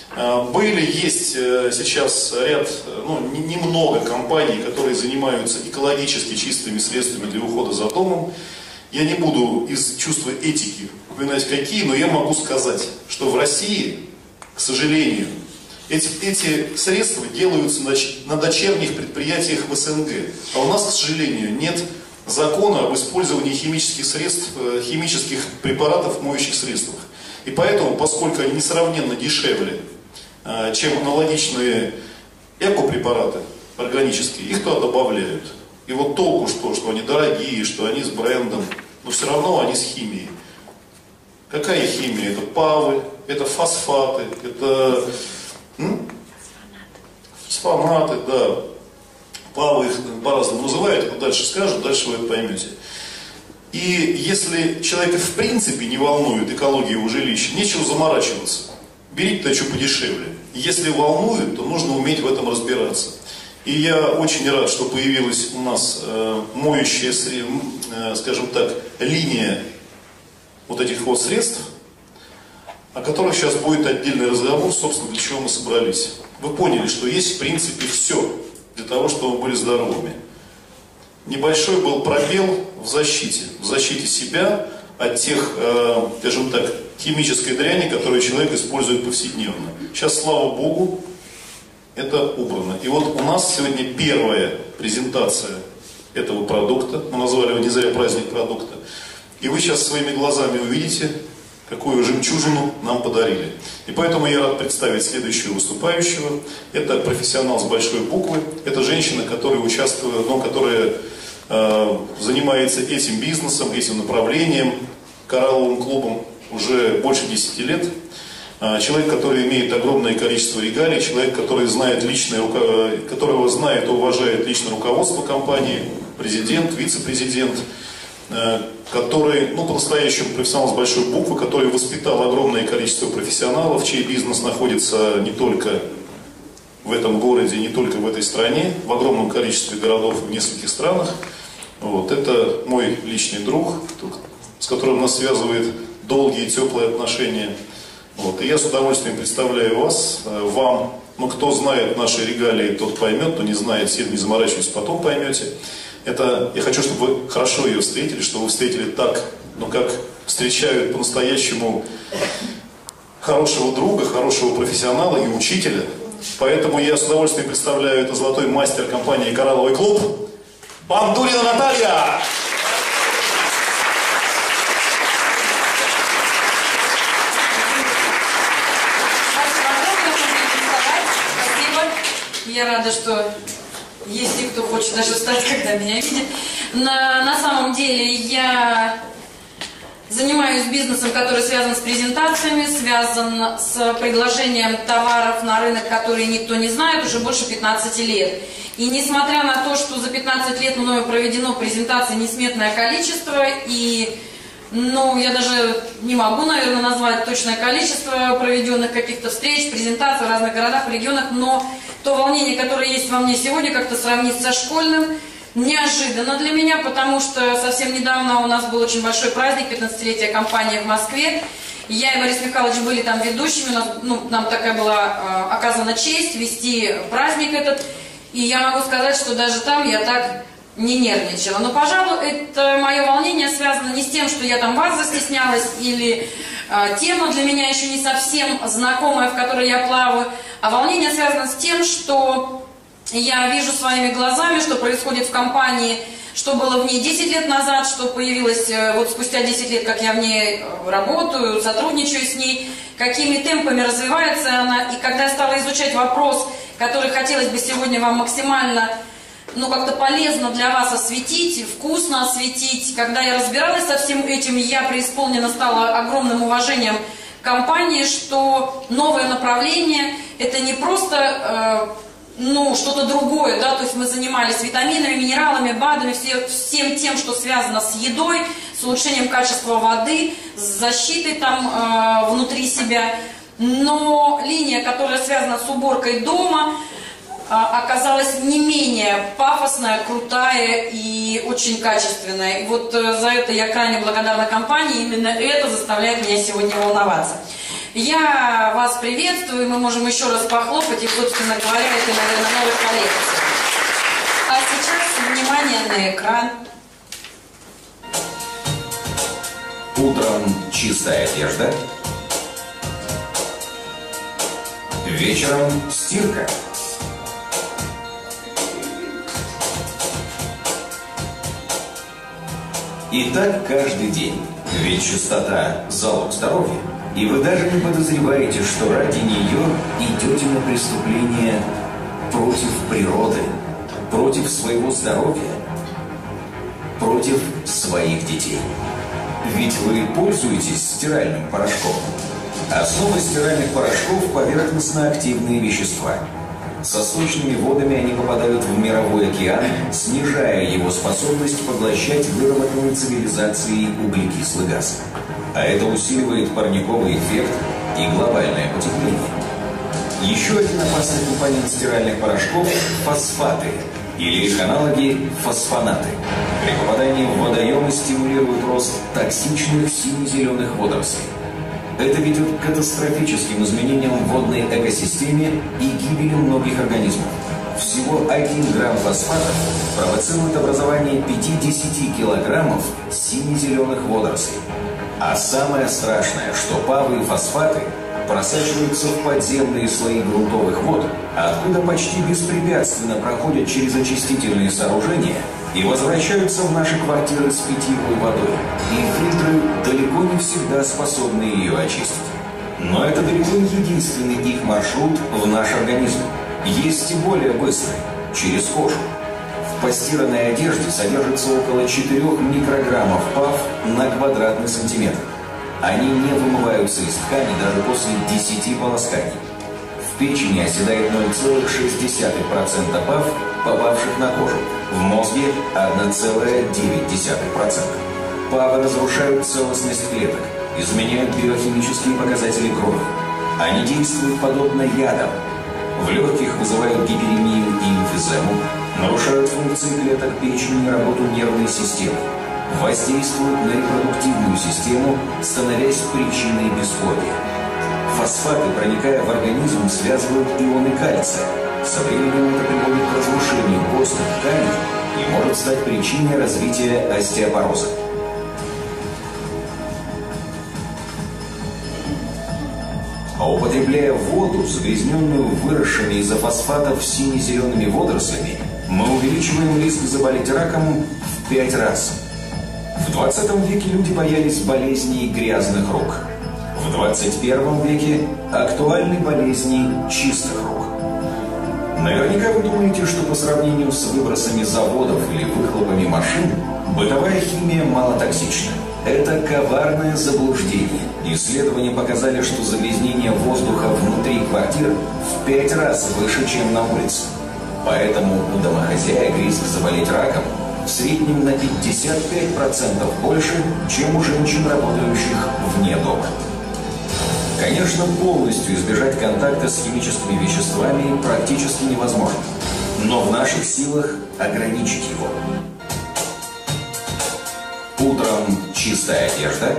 Есть сейчас ряд, немного компаний, которые занимаются экологически чистыми средствами для ухода за домом. Я не буду из чувства этики упоминать какие, но я могу сказать, что в России, к сожалению, эти средства делаются на дочерних предприятиях в СНГ. А у нас, к сожалению, нет закона об использовании химических средств, химических препаратов в моющих средствах. И поэтому, поскольку они несравненно дешевле, чем аналогичные экопрепараты органические, их туда добавляют. И вот толку что они дорогие, что они с брендом, но все равно они с химией. Какая химия? Это ПАВы, это фосфаты, это фосфонаты, да. ПАВы их по-разному называют, дальше скажут, дальше вы это поймете. И если человека в принципе не волнует экология его жилища, нечего заморачиваться. Берите-то что подешевле. Если волнует, то нужно уметь в этом разбираться. И я очень рад, что появилась у нас моющая, скажем так, линия вот этих вот средств, о которых сейчас будет отдельный разговор, собственно, для чего мы собрались. Вы поняли, что есть в принципе все для того, чтобы мы были здоровыми. Небольшой был пробел в защите себя от тех, скажем так, химической дряни, которую человек использует повседневно. Сейчас, слава Богу, это убрано. И вот у нас сегодня первая презентация этого продукта. Мы назвали его не зря праздник продукта. И вы сейчас своими глазами увидите, какую жемчужину нам подарили. И поэтому я рад представить следующего выступающего. Это профессионал с большой буквы. Это женщина, которая участвует, которая занимается этим бизнесом, этим направлением, коралловым клубом уже больше 10 лет. Человек, который имеет огромное количество регалий, человек, который знает которого знает и уважает личное руководство компании, президент, вице-президент, который, по-настоящему профессионал с большой буквы, который воспитал огромное количество профессионалов, чей бизнес находится не только в этом городе, не только в этой стране, в огромном количестве городов в нескольких странах. Вот, это мой личный друг, с которым нас связывает долгие теплые отношения. Вот, и я с удовольствием представляю вам, кто знает наши регалии, тот поймет, кто не знает, все не заморачивайтесь, потом поймете. Я хочу, чтобы вы хорошо ее встретили, чтобы вы встретили так, как встречают по-настоящему хорошего друга, хорошего профессионала и учителя. Поэтому я с удовольствием представляю, это золотой мастер компании «Коралловый клуб» Бандурина Наталья! Я рада, что есть те, кто хочет даже встать, когда меня видит. На самом деле я занимаюсь бизнесом, который связан с презентациями, связан с предложением товаров на рынок, которые никто не знает, уже больше 15 лет. И несмотря на то, что за 15 лет мною проведено презентаций несметное количество, и я даже не могу, наверное, назвать точное количество проведенных каких-то встреч, презентаций в разных городах, регионах, но то волнение, которое есть во мне сегодня, как-то сравнить со школьным, неожиданно для меня, потому что совсем недавно у нас был очень большой праздник, 15-летие компании в Москве. Я и Борис Михайлович были там ведущими, нам такая была оказана честь вести праздник этот, и я могу сказать, что даже там я так не нервничала. Но, пожалуй, это мое волнение связано не с тем, что я там вас застеснялась, или тема для меня еще не совсем знакомая, в которой я плаваю, а волнение связано с тем, что я вижу своими глазами, что происходит в компании, что было в ней 10 лет назад, что появилось спустя 10 лет, как я в ней работаю, сотрудничаю с ней, какими темпами развивается она. И когда я стала изучать вопрос, который хотелось бы сегодня вам максимально как-то полезно для вас осветить, вкусно осветить. Когда я разбиралась со всем этим, я преисполнена стала огромным уважением к компании, что новое направление – это не просто что-то другое, да, то есть мы занимались витаминами, минералами, БАДами, всем тем, что связано с едой, с улучшением качества воды, с защитой там внутри себя. Но линия, которая связана с уборкой дома, оказалась не менее пафосная, крутая и очень качественная. И вот за это я крайне благодарна компании, именно это заставляет меня сегодня волноваться. Я вас приветствую, мы можем еще раз похлопать, и, собственно говоря, это, наверное, новая коллекция. А сейчас внимание на экран. Утром чистая одежда, вечером стирка. И так каждый день, ведь чистота – залог здоровья. И вы даже не подозреваете, что ради нее идете на преступление против природы, против своего здоровья, против своих детей. Ведь вы пользуетесь стиральным порошком. Основа стиральных порошков – поверхностно-активные вещества. Со сточными водами они попадают в мировой океан, снижая его способность поглощать выработанный цивилизацией углекислый газ. А это усиливает парниковый эффект и глобальное потепление. Еще один опасный компонент стиральных порошков – фосфаты, или их аналоги – фосфонаты. При попадании в водоемы стимулируют рост токсичных сине-зеленых водорослей. Это ведет к катастрофическим изменениям в водной экосистеме и гибели многих организмов. Всего 1 грамм фосфатов провоцирует образование 5-10 килограммов сине-зеленых водорослей. А самое страшное, что ПАВы и фосфаты просачиваются в подземные слои грунтовых вод, откуда почти беспрепятственно проходят через очистительные сооружения и возвращаются в наши квартиры с питьевой водой. И фильтры далеко не всегда способны ее очистить. Но это далеко не единственный их маршрут в наш организм. Есть и более быстрый – через кожу. В постиранной одежде содержится около 4 микрограммов ПАВ на квадратный сантиметр. Они не вымываются из ткани даже после 10 полосканий. В печени оседает 0,6% ПАВ, попавших на кожу. В мозге 1,9%. ПАВы разрушают целостность клеток, изменяют биохимические показатели крови. Они действуют подобно ядам. В легких вызывают гиперемию и эмфизему, нарушают функции клеток печени и работу нервной системы, воздействуют на репродуктивную систему, становясь причиной бесплодия. Фосфаты, проникая в организм, связывают ионы кальция. Со временем это приводит к разрушению костных тканей и может стать причиной развития остеопороза. А употребляя воду, загрязненную выросшими из-за фосфатов сине-зелеными водорослями, мы увеличиваем риск заболеть раком в 5 раз. В 20 веке люди боялись болезней грязных рук. В 21 веке актуальны болезни чистых рук. Наверняка вы думаете, что по сравнению с выбросами заводов или выхлопами машин, бытовая химия малотоксична. Это коварное заблуждение. Исследования показали, что загрязнение воздуха внутри квартир в 5 раз выше, чем на улице. Поэтому у домохозяек риск заболеть раком в среднем на 55% больше, чем у женщин, работающих вне дома. Конечно, полностью избежать контакта с химическими веществами практически невозможно, но в наших силах ограничить его. Утром чистая одежда,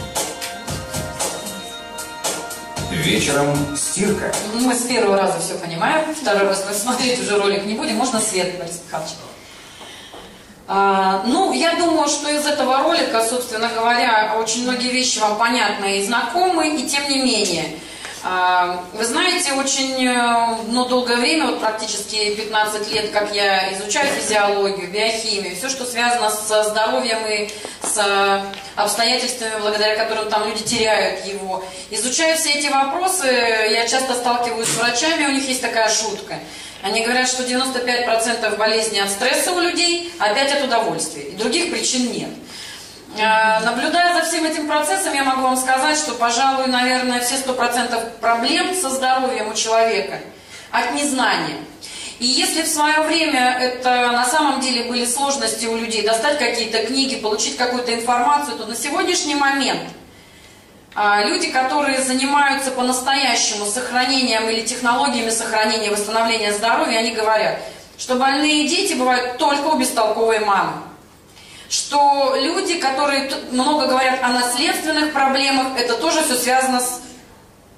вечером стирка. Мы с первого раза все понимаем, второй раз мы смотреть уже ролик не будем. Можно свет, Борис Михайлович? Ну, я думаю, что из этого ролика, собственно говоря, очень многие вещи вам понятны и знакомы, и тем не менее. Вы знаете, очень долгое время, вот практически 15 лет, как я изучаю физиологию, биохимию, все, что связано со здоровьем и с обстоятельствами, благодаря которым там люди теряют его. Изучая все эти вопросы, я часто сталкиваюсь с врачами, у них есть такая шутка. Они говорят, что 95% болезней от стресса у людей, а 5% от удовольствия. И других причин нет. Наблюдая за всем этим процессом, я могу вам сказать, что, пожалуй, наверное, все 100% проблем со здоровьем у человека от незнания. И если в свое время это на самом деле были сложности у людей, достать какие-то книги, получить какую-то информацию, то на сегодняшний момент люди, которые занимаются по-настоящему сохранением или технологиями сохранения и восстановления здоровья, они говорят, что больные дети бывают только у бестолковой мамы. Что люди, которые много говорят о наследственных проблемах, это тоже все связано с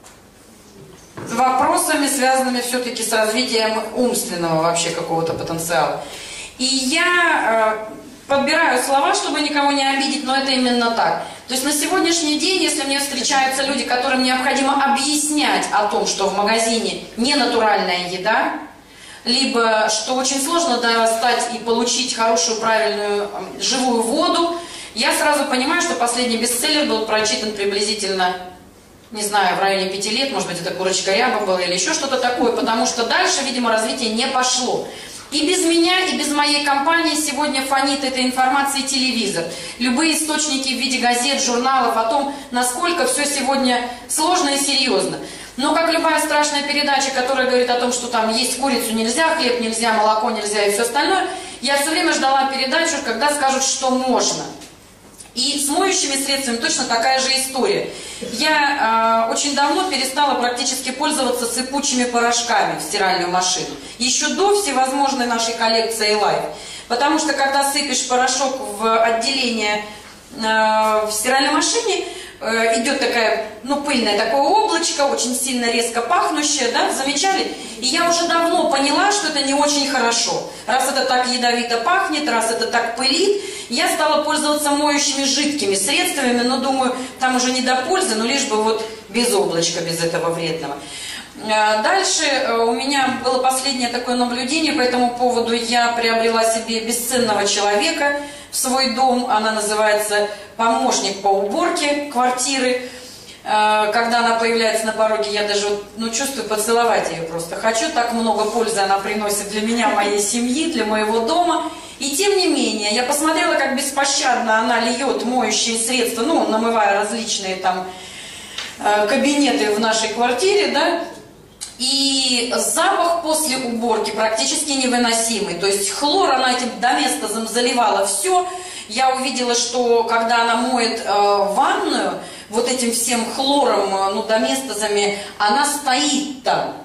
вопросами, связанными все-таки с развитием умственного вообще какого-то потенциала. И я подбираю слова, чтобы никого не обидеть, но это именно так. То есть на сегодняшний день, если мне встречаются люди, которым необходимо объяснять о том, что в магазине не натуральная еда, либо что очень сложно достать и получить хорошую, правильную, живую воду, я сразу понимаю, что последний бестселлер был прочитан приблизительно, не знаю, в районе 5 лет, может быть, это «Курочка Ряба» была или еще что-то такое, потому что дальше, видимо, развитие не пошло. И без меня, и без моей компании сегодня фонит этой информации телевизор. Любые источники в виде газет, журналов о том, насколько все сегодня сложно и серьезно. Но как любая страшная передача, которая говорит о том, что там есть курицу нельзя, хлеб нельзя, молоко нельзя и все остальное, я все время ждала передачу, когда скажут, что можно. И с моющими средствами точно такая же история. Я очень давно перестала практически пользоваться сыпучими порошками в стиральную машину. Еще до всевозможной нашей коллекции Life. Потому что когда сыпешь порошок в отделение в стиральной машине, идет такая, пыльное такое облачко, очень сильно резко пахнущее, да, замечали? И я уже давно поняла, что это не очень хорошо. Раз это так ядовито пахнет, раз это так пылит, я стала пользоваться моющими жидкими средствами, но думаю, там уже не до пользы, но лишь бы вот без облачка, без этого вредного. Дальше у меня было последнее такое наблюдение по этому поводу. Я приобрела себе бесценного человека в свой дом. Она называется «Помощник по уборке квартиры». Когда она появляется на пороге, я даже чувствую поцеловать ее просто. Хочу, так много пользы она приносит для меня, моей семьи, для моего дома. И тем не менее, я посмотрела, как беспощадно она льет моющие средства, намывая различные там кабинеты в нашей квартире, да. И запах после уборки практически невыносимый. То есть хлор, она этим доместозом заливала все. Я увидела, что когда она моет ванную, вот этим всем хлором, доместозами, она стоит там.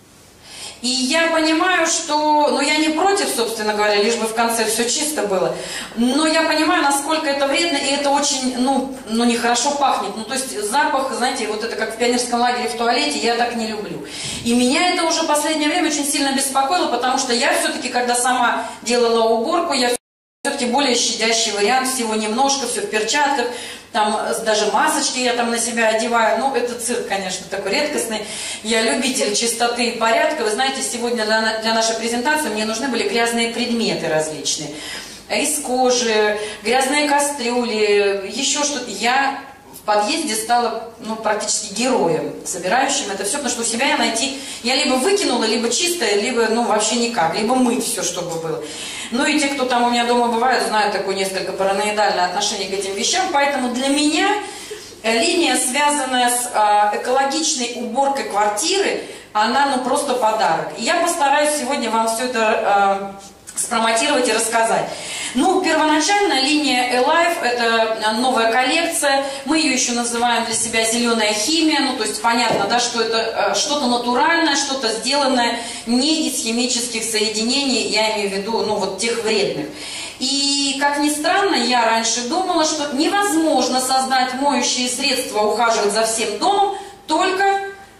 И я понимаю, что, я не против, собственно говоря, лишь бы в конце все чисто было, но я понимаю, насколько это вредно, и это очень, нехорошо пахнет. То есть запах, знаете, вот это как в пионерском лагере в туалете, я так не люблю. И меня это уже в последнее время очень сильно беспокоило, потому что я все-таки, когда сама делала уборку, я все-таки более щадящий вариант, всего немножко, все в перчатках, там даже масочки я там на себя одеваю. Это цирк, конечно, такой редкостный. Я любитель чистоты и порядка. Вы знаете, сегодня для нашей презентации мне нужны были грязные предметы различные. Из кожи, грязные кастрюли, еще что-то. Я в подъезде стала практически героем, собирающим это все, потому что у себя я либо выкинула, либо чистое, либо вообще никак, либо мыть все, чтобы было. И те, кто там у меня дома бывают, знают такое несколько параноидальное отношение к этим вещам, поэтому для меня линия, связанная с экологичной уборкой квартиры, она просто подарок. И я постараюсь сегодня вам все это спромотировать и рассказать. Первоначальная линия Alive – это новая коллекция. Мы ее еще называем для себя «Зеленая химия». То есть понятно, да, что это что-то натуральное, что-то сделанное не из химических соединений, я имею в виду, тех вредных. И, как ни странно, я раньше думала, что невозможно создать моющие средства, ухаживать за всем домом только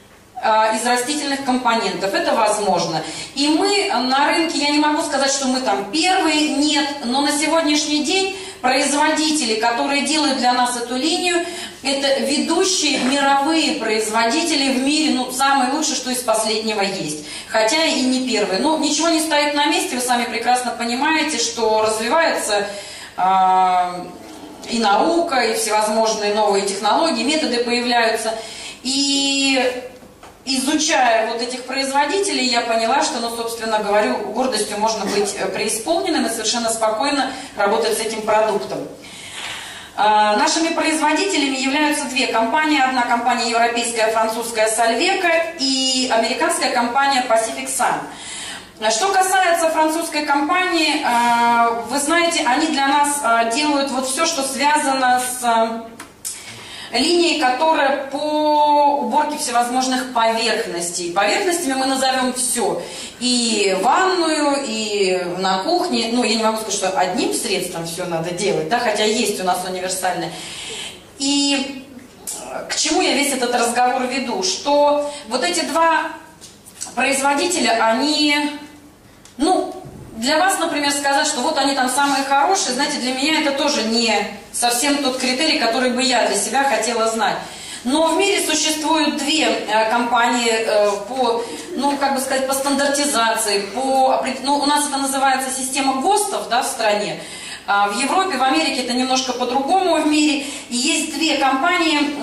из растительных компонентов. Это возможно. И мы на рынке, я не могу сказать, что мы там первые, нет, но на сегодняшний день производители, которые делают для нас эту линию, это ведущие мировые производители в мире, самые лучшие, что из последнего есть. Хотя и не первые. Ничего не стоит на месте, вы сами прекрасно понимаете, что развивается и наука, и всевозможные новые технологии, методы появляются. И изучая этих производителей, я поняла, что, собственно говоря, гордостью можно быть преисполненным и совершенно спокойно работать с этим продуктом. Нашими производителями являются две компании. Одна компания европейская, французская Solveco и американская компания Pacific Sun. Что касается французской компании, вы знаете, они для нас делают все, что связано с линии, которая по уборке всевозможных поверхностей. Поверхностями мы назовем все. И ванную, и на кухне. Я не могу сказать, что одним средством все надо делать, да, хотя есть у нас универсальное. И к чему я весь этот разговор веду? Что вот эти два производителя, они, ну, для вас, например, сказать, что вот они там самые хорошие, знаете, для меня это тоже не совсем тот критерий, который бы я для себя хотела знать. Но в мире существуют две компании по, ну, как бы сказать, по стандартизации, ну, у нас это называется система ГОСТов, да, в стране. В Европе, в Америке это немножко по-другому в мире. И есть две компании,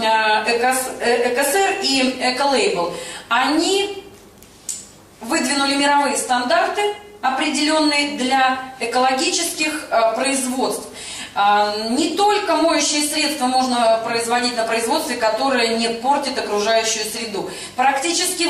ЭКСР и Эколейбл. Они выдвинули мировые стандарты, определенные для экологических производств. Не только моющие средства можно производить на производстве, которое не портит окружающую среду. Практически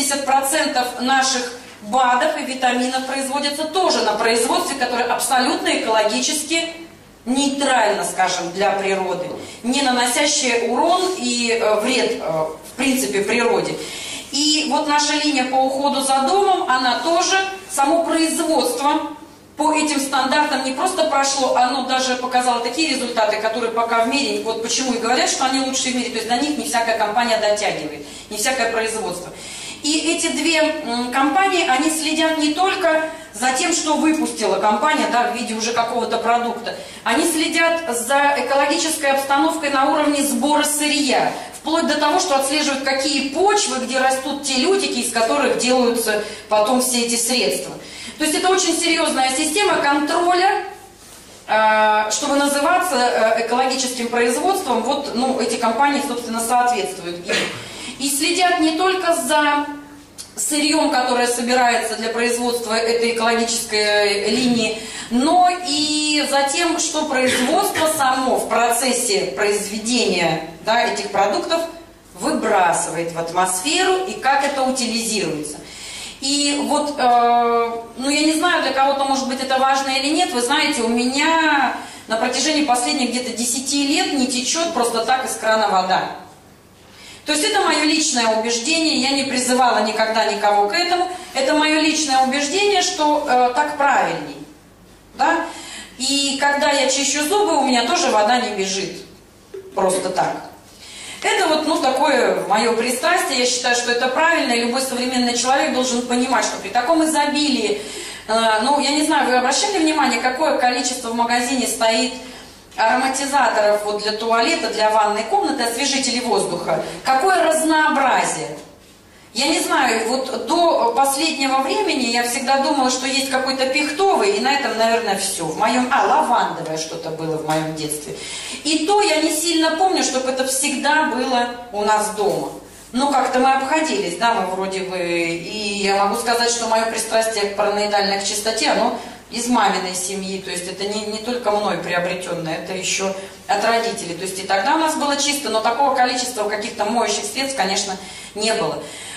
80% наших БАДов и витаминов производятся тоже на производстве, которое абсолютно экологически нейтрально, скажем, для природы, не наносящее урон и вред, в принципе, природе. И вот наша линия по уходу за домом, она тоже, само производство по этим стандартам не просто прошло, оно даже показало такие результаты, которые пока в мире, вот почему и говорят, что они лучшие в мире, то есть до них не всякая компания дотягивает, не всякое производство. И эти две компании, они следят не только за тем, что выпустила компания, да, в виде уже какого-то продукта, они следят за экологической обстановкой на уровне сбора сырья, вплоть до того, что отслеживают, какие почвы, где растут те лютики, из которых делаются потом все эти средства. То есть это очень серьезная система контроля, чтобы называться экологическим производством, вот, ну, эти компании, собственно, соответствуют им. И следят не только за сырьем, которое собирается для производства этой экологической линии, но и за тем, что производство само в процессе произведения, да, этих продуктов выбрасывает в атмосферу и как это утилизируется. И вот, ну я не знаю, для кого-то может быть это важно или нет, вы знаете, у меня на протяжении последних где-то 10 лет не течет просто так из крана вода. То есть это мое личное убеждение, я не призывала никогда никого к этому, это мое личное убеждение, что так правильней. Да? И когда я чищу зубы, у меня тоже вода не бежит просто так. Это вот, ну, такое мое пристрастие, я считаю, что это правильно, и любой современный человек должен понимать, что при таком изобилии, ну, я не знаю, вы обращали внимание, какое количество в магазине стоит ароматизаторов вот для туалета, для ванной комнаты, освежителей воздуха, какое разнообразие. Я не знаю, вот до последнего времени я всегда думала, что есть какой-то пихтовый, и на этом, наверное, все. В моем, лавандовое что-то было в моем детстве. И то я не сильно помню, чтобы это всегда было у нас дома. Ну, как-то мы обходились, да, мы вроде бы, и я могу сказать, что мое пристрастие к параноидальной к чистоте, оно из маминой семьи, то есть это не только мной приобретенное, это еще от родителей. То есть и тогда у нас было чисто, но такого количества каких-то моющих средств, конечно, не было.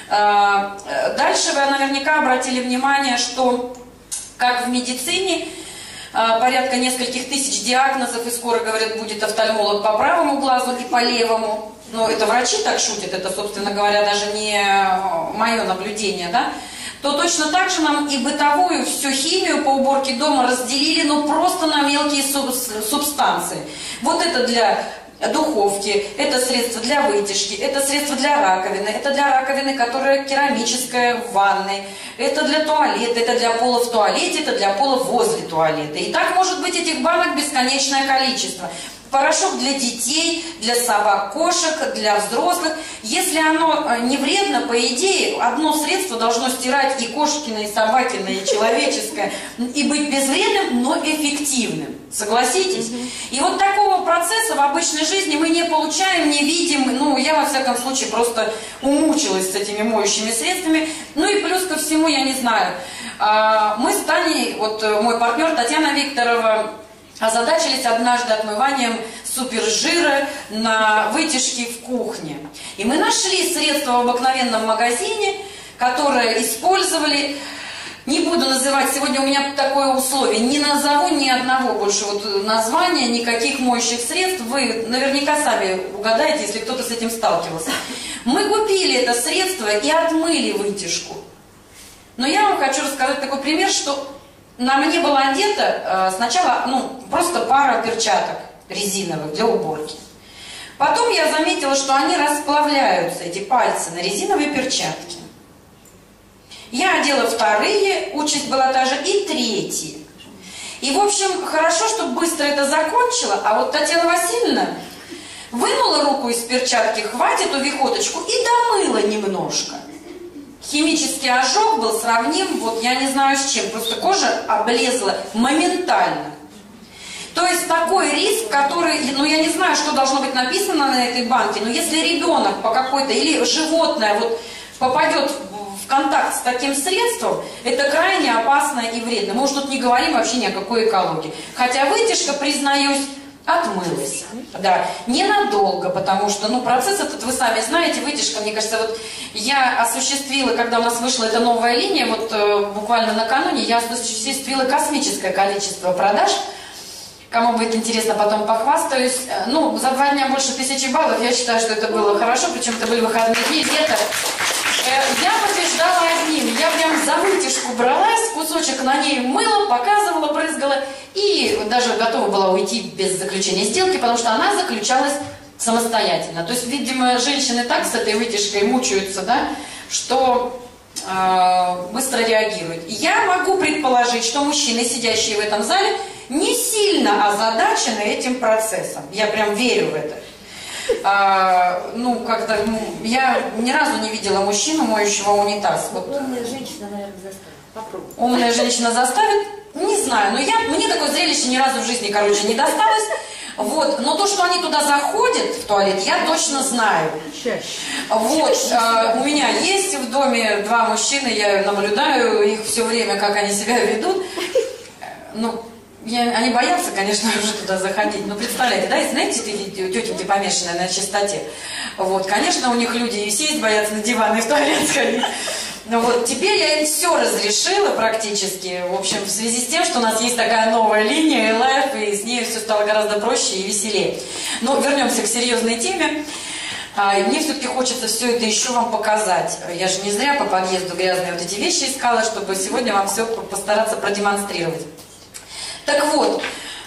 Дальше вы наверняка обратили внимание, что как в медицине порядка нескольких тысяч диагнозов, и скоро, говорят, будет офтальмолог по правому глазу и по левому. Но это врачи так шутят, это, собственно говоря, даже не мое наблюдение, да? То точно так же нам и бытовую всю химию по уборке дома разделили, но просто на мелкие субстанции. Вот это для духовки, это средство для вытяжки, это средство для раковины, это для раковины, которая керамическая в ванной, это для туалета, это для пола в туалете, это для пола возле туалета. И так может быть этих банок бесконечное количество. Порошок для детей, для собак, кошек, для взрослых. Если оно не вредно, по идее, одно средство должно стирать и кошкино, и собакино, и человеческое, и быть безвредным, но эффективным. Согласитесь? И вот такого процесса в обычной жизни мы не получаем, не видим. Ну, я, во всяком случае, просто умучилась с этими моющими средствами. Ну и плюс ко всему, я не знаю, мы с Таней, вот мой партнер Татьяна Викторова, озадачились однажды отмыванием супержира на вытяжке в кухне. И мы нашли средство в обыкновенном магазине, которое использовали. Не буду называть, сегодня у меня такое условие, не назову ни одного больше вот названия, никаких моющих средств. Вы наверняка сами угадаете, если кто-то с этим сталкивался. Мы купили это средство и отмыли вытяжку. Но я вам хочу рассказать такой пример, что на мне была одета сначала, ну, просто пара перчаток резиновых для уборки. Потом я заметила, что они расплавляются, эти пальцы, на резиновые перчатки. Я одела вторые, участь была та же, и третьи. И, в общем, хорошо, что быстро это закончила, а вот Татьяна Васильевна вынула руку из перчатки, хватит увихоточку, и домыла немножко. Химический ожог был сравним, вот я не знаю с чем, просто кожа облезла моментально. То есть такой риск, который, ну я не знаю, что должно быть написано на этой банке, но если ребенок по какой-то, или животное вот попадет в контакт с таким средством, это крайне опасно и вредно. Мы уж тут не говорим вообще ни о какой экологии. Хотя вытяжка, признаюсь, отмылась. Да, ненадолго, потому что, ну, процесс этот, вы сами знаете, вытяжка, мне кажется, вот я осуществила, когда у нас вышла эта новая линия, вот буквально накануне, я осуществила космическое количество продаж. Кому будет интересно, потом похвастаюсь. Ну, за 2 дня больше 1000 баллов, я считаю, что это было хорошо, причем это были выходные дни, лето. Я побеждала одним, я прям за вытяжку бралась, кусочек на ней мыла, показывала, брызгала, и даже готова была уйти без заключения сделки, потому что она заключалась самостоятельно. То есть, видимо, женщины так с этой вытяжкой мучаются, да, что быстро реагируют. Я могу предположить, что мужчины, сидящие в этом зале, не сильно озадачены этим процессом. Я прям верю в это. Ну, как-то, я ни разу не видела мужчину, моющего унитаз. Вот. Умная женщина, наверное, заставит. Попробуй. Умная женщина заставит? Не знаю, но мне такое зрелище ни разу в жизни, короче, не досталось. Вот. Но то, что они туда заходят, в туалет, я точно знаю. Вот. У меня есть в доме 2 мужчины, я наблюдаю их все время, как они себя ведут. Ну, они боятся, конечно, уже туда заходить. Но представляете, да, знаете, тетеньки помешанные на чистоте. Вот, конечно, у них люди и сесть боятся на диван и в туалет сходить. Ну вот, теперь я им все разрешила практически. В общем, в связи с тем, что у нас есть такая новая линия Life, и с ней все стало гораздо проще и веселее. Но вернемся к серьезной теме. И мне все-таки хочется все это еще вам показать. Я же не зря по подъезду грязные вот эти вещи искала, чтобы сегодня вам все постараться продемонстрировать. Так вот,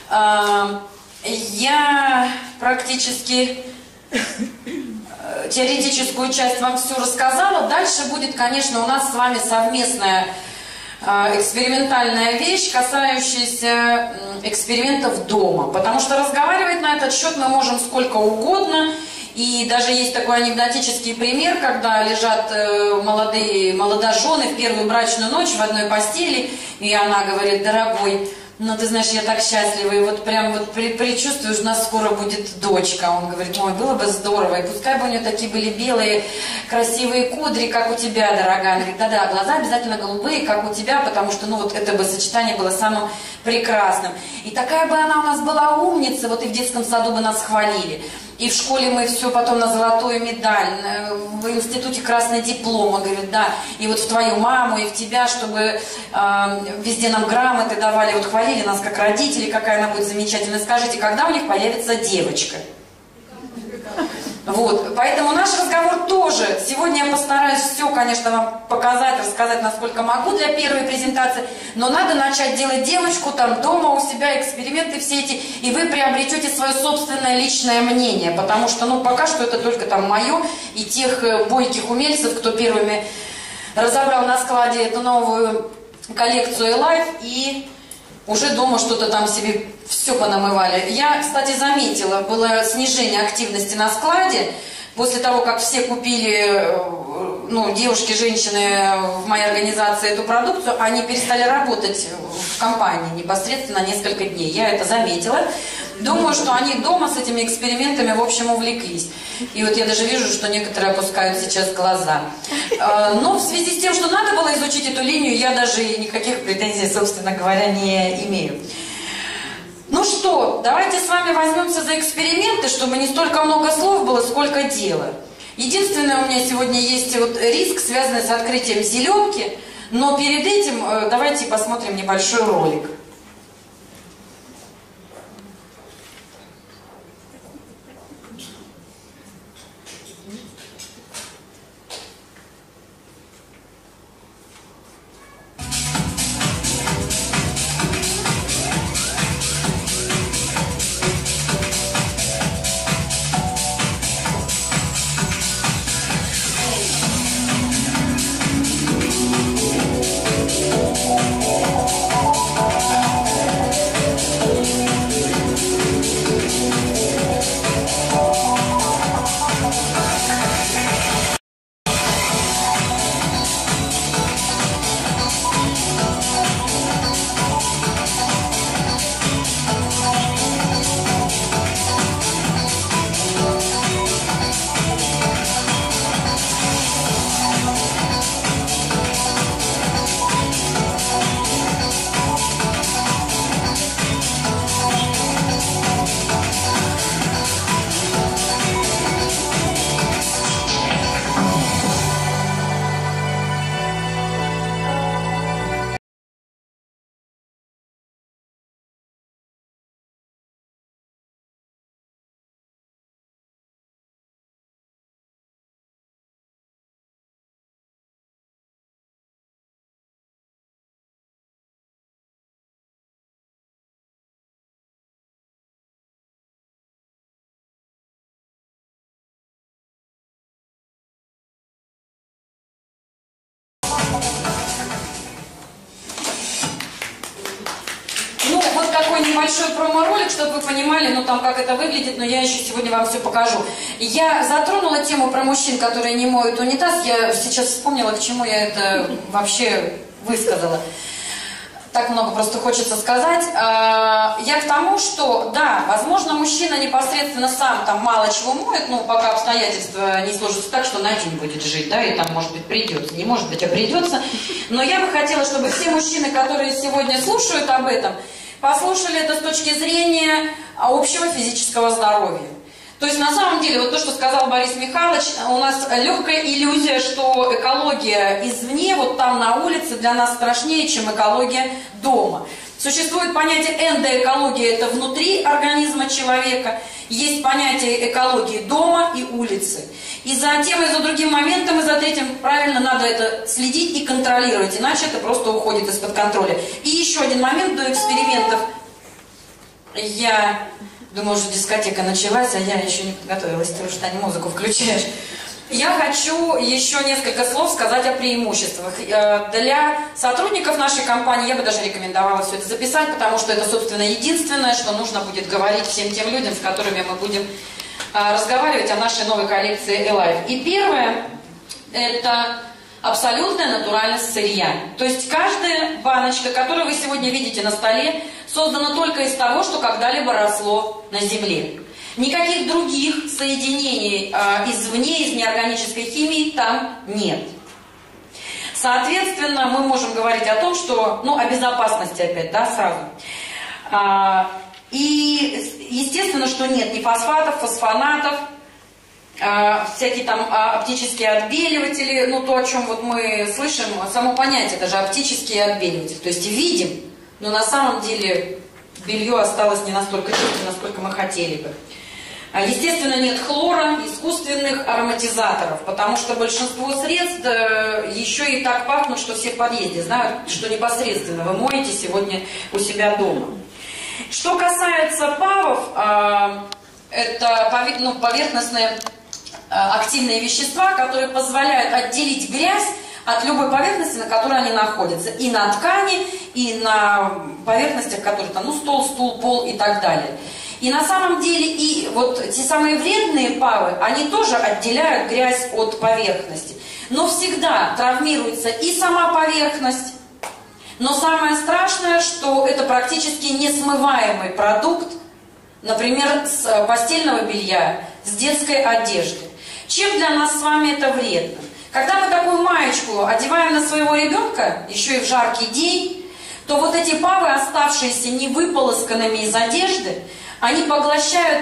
я практически теоретическую часть вам все рассказала. Дальше будет, конечно, у нас с вами совместная экспериментальная вещь, касающаяся экспериментов дома. Потому что разговаривать на этот счет мы можем сколько угодно. И даже есть такой анекдотический пример, когда лежат молодожены в первую брачную ночь в одной постели, и она говорит: дорогой, ну, ты знаешь, я так счастлива, и вот прям вот предчувствуешь, у нас скоро будет дочка. Он говорит: ой, было бы здорово, и пускай бы у нее такие были белые, красивые кудри, как у тебя, дорогая. Она говорит: да-да, глаза обязательно голубые, как у тебя, потому что, ну, вот это бы сочетание было самым прекрасным. И такая бы она у нас была умница, вот и в детском саду бы нас хвалили. И в школе мы все потом на золотую медаль, в институте красный диплом. Он говорит: да, и вот в твою маму, и в тебя, чтобы везде нам грамоты давали, вот хвалили нас как родители, какая она будет замечательная. Скажите, когда у них появится девочка? Вот, поэтому наш разговор тоже. Сегодня я постараюсь все, конечно, вам показать, рассказать, насколько могу для первой презентации, но надо начать делать девочку там дома у себя, эксперименты все эти, и вы приобретете свое собственное личное мнение, потому что, ну, пока что это только там мое и тех бойких умельцев, кто первыми разобрал на складе эту новую коллекцию Life и уже дома что-то там себе все понамывали. Я, кстати, заметила, было снижение активности на складе. После того, как все купили, ну, девушки, женщины в моей организации эту продукцию, они перестали работать в компании непосредственно несколько дней. Я это заметила. Думаю, что они дома с этими экспериментами, в общем, увлеклись. И вот я даже вижу, что некоторые опускают сейчас глаза. Но в связи с тем, что надо было изучить эту линию, я даже никаких претензий, собственно говоря, не имею. Ну что, давайте с вами возьмемся за эксперименты, чтобы не столько много слов было, сколько дела. Единственное, у меня сегодня есть вот риск, связанный с открытием зеленки, но перед этим давайте посмотрим небольшой ролик. такой небольшой промо-ролик, чтобы вы понимали, ну там как это выглядит, но я еще сегодня вам все покажу. Я затронула тему про мужчин, которые не моют унитаз. Я сейчас вспомнила, к чему я это вообще высказала. Так много просто хочется сказать. Я к тому, что, да, возможно, мужчина непосредственно сам там мало чего моет, ну, пока обстоятельства не сложатся так, что на день будет жить, да, и там, может быть, придется. Не может быть, а придется. Но я бы хотела, чтобы все мужчины, которые сегодня слушают об этом, послушали это с точки зрения общего физического здоровья. То есть, на самом деле, вот то, что сказал Борис Михайлович, у нас легкая иллюзия, что экология извне, вот там на улице, для нас страшнее, чем экология дома. Существует понятие эндоэкология, это внутри организма человека. Есть понятие экологии дома и улицы. И за тем, и за другим моментом, и за третьим правильно надо это следить и контролировать, иначе это просто уходит из-под контроля. И еще один момент до экспериментов. Я думаю, уже дискотека началась, а я еще не подготовилась, ты уже, Таня, музыку включаешь. Я хочу еще несколько слов сказать о преимуществах. Для сотрудников нашей компании я бы даже рекомендовала все это записать, потому что это, собственно, единственное, что нужно будет говорить всем тем людям, с которыми мы будем разговаривать о нашей новой коллекции Alive. И первое – это абсолютная натуральность сырья. То есть каждая баночка, которую вы сегодня видите на столе, создана только из того, что когда-либо росло на земле. Никаких других соединений извне, из неорганической химии там нет. Соответственно, мы можем говорить о том, что, ну, о безопасности опять, да, сразу. И естественно, что нет ни фосфатов, фосфонатов, всякие там оптические отбеливатели, ну, то, о чем вот мы слышим, само понятие, даже оптические отбеливатели. То есть видим, но на самом деле белье осталось не настолько чистым, насколько мы хотели бы. Естественно, нет хлора, искусственных ароматизаторов, потому что большинство средств еще и так пахнут, что все в подъезде знают, что непосредственно вы моете сегодня у себя дома. Что касается ПАВов, это поверхностные активные вещества, которые позволяют отделить грязь от любой поверхности, на которой они находятся. И на ткани, и на поверхностях, которые там, ну, стол, стул, пол и так далее. И на самом деле и вот те самые вредные ПАВы, они тоже отделяют грязь от поверхности. Но всегда травмируется и сама поверхность. Но самое страшное, что это практически несмываемый продукт, например, с постельного белья, с детской одежды. Чем для нас с вами это вредно? Когда мы такую маечку одеваем на своего ребенка, еще и в жаркий день, то вот эти ПАВы, оставшиеся невыполосканными из одежды, они поглощают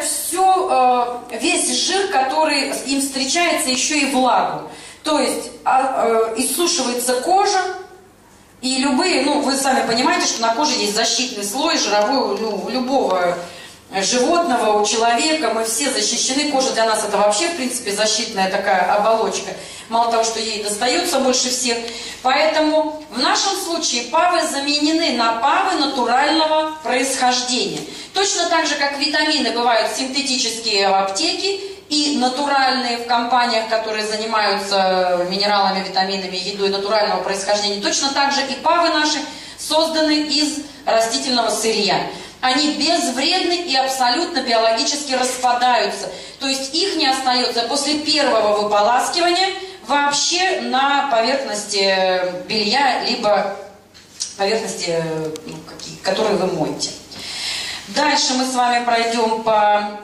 весь жир, который им встречается, еще и влагу. То есть иссушивается кожа, и любые, ну, вы сами понимаете, что на коже есть защитный слой жировой, ну, у любого животного, у человека, мы все защищены. Кожа для нас это вообще, в принципе, защитная такая оболочка. Мало того, что ей достается больше всех. Поэтому в нашем случае ПАВы заменены на ПАВы натурального происхождения. Точно так же, как витамины бывают синтетические в аптеке и натуральные в компаниях, которые занимаются минералами, витаминами, едой натурального происхождения. Точно так же и ПАВы наши созданы из растительного сырья. Они безвредны и абсолютно биологически распадаются. То есть их не остается после первого выполаскивания вообще на поверхности белья, либо поверхности, ну, которые вы моете. Дальше мы с вами пройдем по...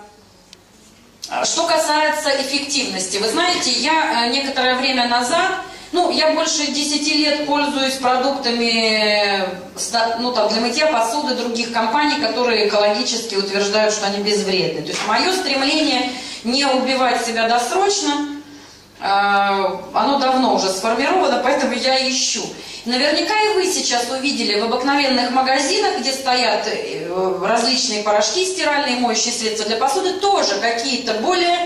Что касается эффективности. Вы знаете, я некоторое время назад, ну, я больше 10 лет пользуюсь продуктами, ну, там, для мытья посуды других компаний, которые экологически утверждают, что они безвредны. То есть мое стремление не убивать себя досрочно, оно давно уже сформировано, поэтому я ищу. Наверняка и вы сейчас увидели в обыкновенных магазинах, где стоят различные порошки стиральные, моющие средства для посуды, тоже какие-то более,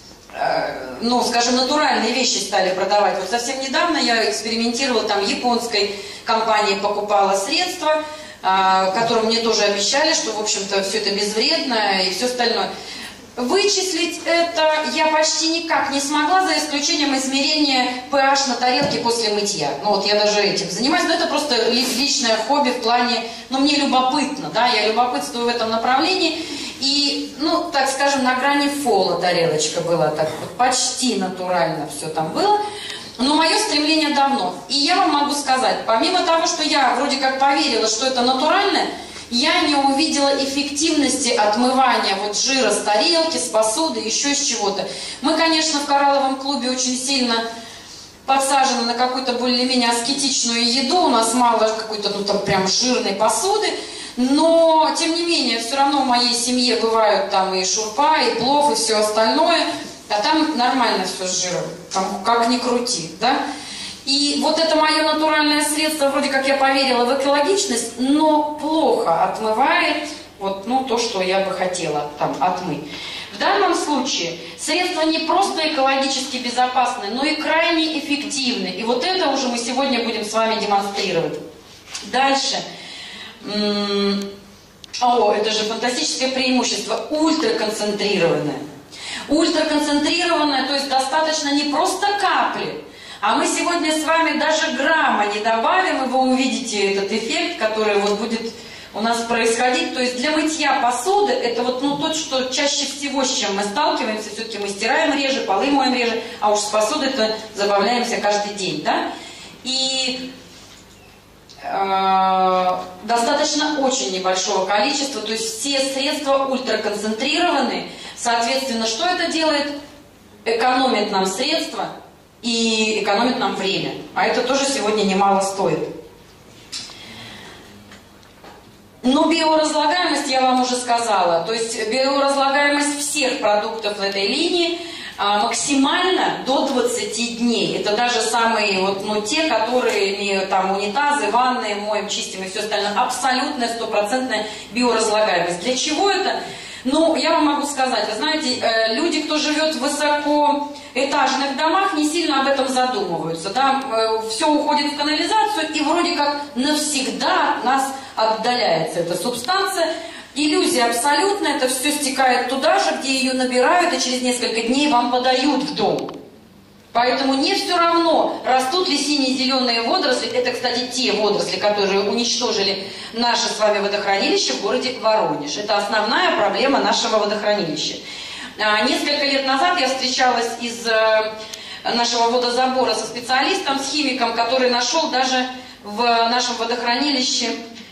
ну, скажем, натуральные вещи стали продавать. Вот совсем недавно я экспериментировала, там, японской компании покупала средства, которым мне тоже обещали, что, в общем-то, все это безвредно и все остальное. Вычислить это я почти никак не смогла, за исключением измерения pH на тарелке после мытья. Ну вот я даже этим занимаюсь, но это просто личное хобби в плане, ну мне любопытно, да, я любопытствую в этом направлении. И, ну, так скажем, на грани фола тарелочка была, так вот почти натурально все там было. Но мое стремление давно. И я вам могу сказать, помимо того, что я вроде как поверила, что это натурально, я не увидела эффективности отмывания вот жира с тарелки, с посуды, еще с чего-то. Мы, конечно, в коралловом клубе очень сильно подсажены на какую-то более-менее аскетичную еду, у нас мало какой-то, ну там прям жирной посуды, но, тем не менее, все равно в моей семье бывают там и шурпа, и плов, и все остальное, а там нормально все с жиром, там как ни крути, да. И вот это мое натуральное средство, вроде как я поверила в экологичность, но плохо отмывает вот, ну, то, что я бы хотела там отмыть. В данном случае средства не просто экологически безопасны, но и крайне эффективны. И вот это уже мы сегодня будем с вами демонстрировать. Дальше. О, это же фантастическое преимущество. Ультраконцентрированное. Ультраконцентрированное, то есть достаточно не просто капли, а мы сегодня с вами даже грамма не добавим, и вы увидите этот эффект, который вот будет у нас происходить. То есть для мытья посуды это вот, ну, то, что чаще всего с чем мы сталкиваемся. Все-таки мы стираем реже, полы моем реже, а уж с посудой-то забавляемся каждый день, да? И достаточно очень небольшого количества, то есть все средства ультраконцентрированы. Соответственно, что это делает? Экономит нам средства и экономит нам время. А это тоже сегодня немало стоит. Но биоразлагаемость я вам уже сказала. То есть биоразлагаемость всех продуктов в этой линии максимально до 20 дней. Это даже самые, вот, ну, те, которые имеют там унитазы, ванны, моем, чистим и все остальное. Абсолютная, стопроцентная биоразлагаемость. Для чего это? Ну, я вам могу сказать, вы знаете, люди, кто живет в высокоэтажных домах, не сильно об этом задумываются. Да? Все уходит в канализацию, и вроде как навсегда от нас отдаляется эта субстанция. Иллюзия абсолютная, это все стекает туда же, где ее набирают, и через несколько дней вам подают в дом. Поэтому не все равно, растут ли синие-зеленые водоросли. Это, кстати, те водоросли, которые уничтожили наше с вами водохранилище в городе Воронеж. Это основная проблема нашего водохранилища. Несколько лет назад я встречалась из нашего водозабора со специалистом, с химиком, который нашел даже в нашем водохранилище...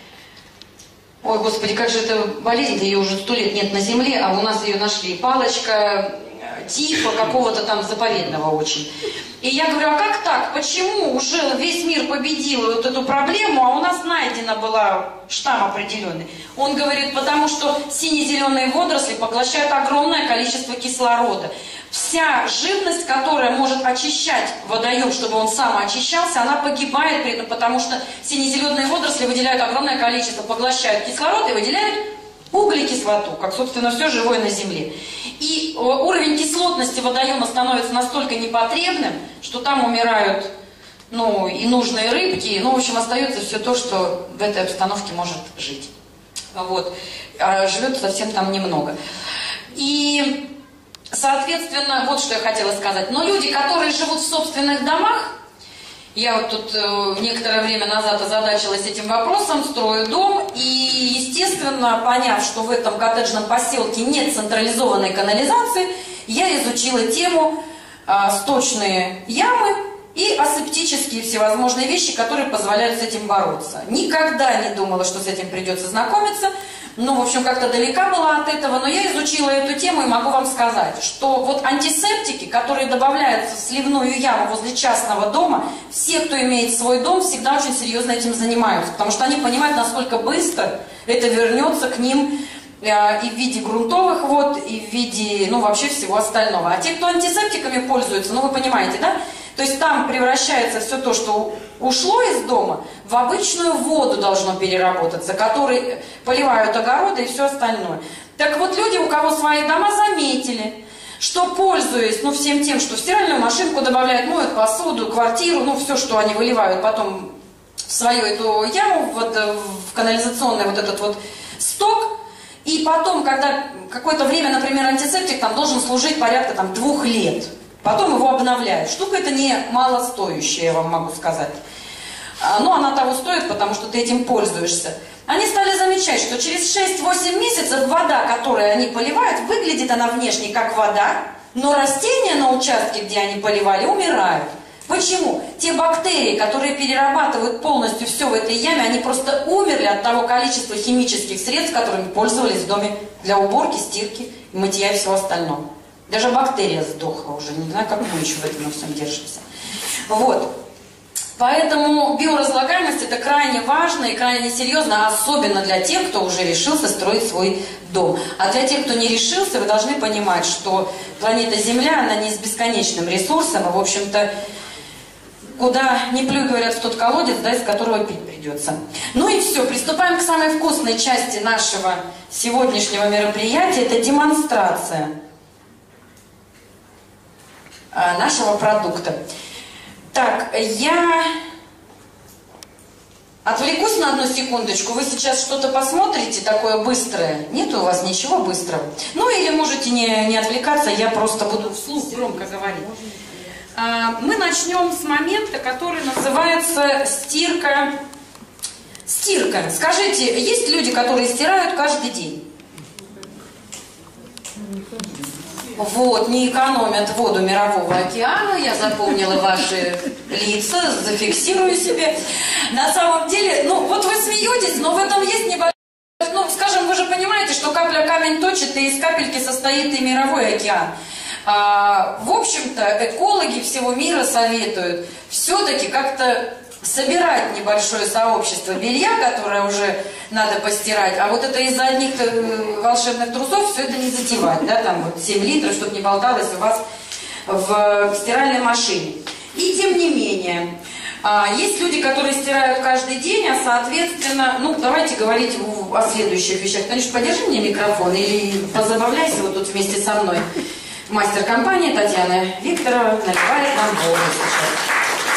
Ой, господи, как же это болезнь, ее уже 100 лет нет на земле, а у нас ее нашли. Палочка типа какого-то там заповедного очень. И я говорю, а как так? Почему уже весь мир победил вот эту проблему, а у нас найдена была штамм определенный? Он говорит, потому что сине-зеленые водоросли поглощают огромное количество кислорода. Вся живность, которая может очищать водоем, чтобы он сам очищался, она погибает при этом, потому что сине-зеленые водоросли выделяют огромное количество, поглощают кислород и выделяют углекислоту, как, собственно, все живое на Земле. И уровень кислотности водоема становится настолько непотребным, что там умирают, ну, и нужные рыбки, ну, в общем, остается все то, что в этой обстановке может жить. Вот. А живет совсем там немного. И... Соответственно, вот что я хотела сказать. Но люди, которые живут в собственных домах, я вот тут некоторое время назад озадачилась этим вопросом, строю дом, и, естественно, поняв, что в этом коттеджном поселке нет централизованной канализации, я изучила тему сточные ямы и асептические всевозможные вещи, которые позволяют с этим бороться. Никогда не думала, что с этим придется знакомиться. Ну, в общем, как-то далека была от этого, но я изучила эту тему и могу вам сказать, что вот антисептики, которые добавляются в сливную яму возле частного дома, все, кто имеет свой дом, всегда очень серьезно этим занимаются, потому что они понимают, насколько быстро это вернется к ним и в виде грунтовых вод, и в виде, ну, вообще всего остального. А те, кто антисептиками пользуются, ну, вы понимаете, да? То есть там превращается все то, что ушло из дома, в обычную воду должно переработаться, которой поливают огороды и все остальное. Так вот, люди, у кого свои дома, заметили, что, пользуясь, ну, всем тем, что в стиральную машинку добавляют, моют посуду, квартиру, ну, все, что они выливают потом в свою эту яму, вот, в канализационный вот этот вот сток, И потом, когда какое-то время, например, антисептик там должен служить порядка 2 лет. Потом его обновляют. Штука эта не малостоящая, я вам могу сказать. Но она того стоит, потому что ты этим пользуешься. Они стали замечать, что через 6-8 месяцев вода, которую они поливают, выглядит она внешне как вода, но растения на участке, где они поливали, умирают. Почему? Те бактерии, которые перерабатывают полностью все в этой яме, они просто умерли от того количества химических средств, которыми пользовались в доме для уборки, стирки, мытья и всего остального. Даже бактерия сдохла уже, не знаю, как мы еще в этом всем держимся. Вот. Поэтому биоразлагаемость это крайне важно и крайне серьезно, особенно для тех, кто уже решился строить свой дом. А для тех, кто не решился, вы должны понимать, что планета Земля, она не с бесконечным ресурсом, а в общем-то, куда не плюй, говорят, в тот колодец, да, из которого пить придется. Ну и все, приступаем к самой вкусной части нашего сегодняшнего мероприятия, это демонстрация нашего продукта. Так, я отвлекусь на одну секундочку. Вы сейчас что-то посмотрите такое быстрое? Нет у вас ничего быстрого? Ну или можете не отвлекаться, я просто буду вслух громко говорить. Мы начнем с момента, который называется стирка. Стирка. Скажите, есть люди, которые стирают каждый день? Вот, не экономят воду Мирового океана, я запомнила ваши лица, зафиксирую себе. На самом деле, ну вот вы смеетесь, но в этом есть небольшой... Ну, скажем, вы же понимаете, что капля камень точит, и из капельки состоит и Мировой океан. В общем-то, экологи всего мира советуют все-таки как-то собирать небольшое сообщество белья, которое уже надо постирать, а вот это из-за одних волшебных трусов все это не затевать, да, там вот 7 литров, чтобы не болталось у вас в стиральной машине. И тем не менее, есть люди, которые стирают каждый день, а соответственно, ну, давайте говорить о следующих вещах. Танюш, подержи мне микрофон или позабавляйся вот тут вместе со мной. Мастер компании Татьяна Викторова наливает нам воду сейчас.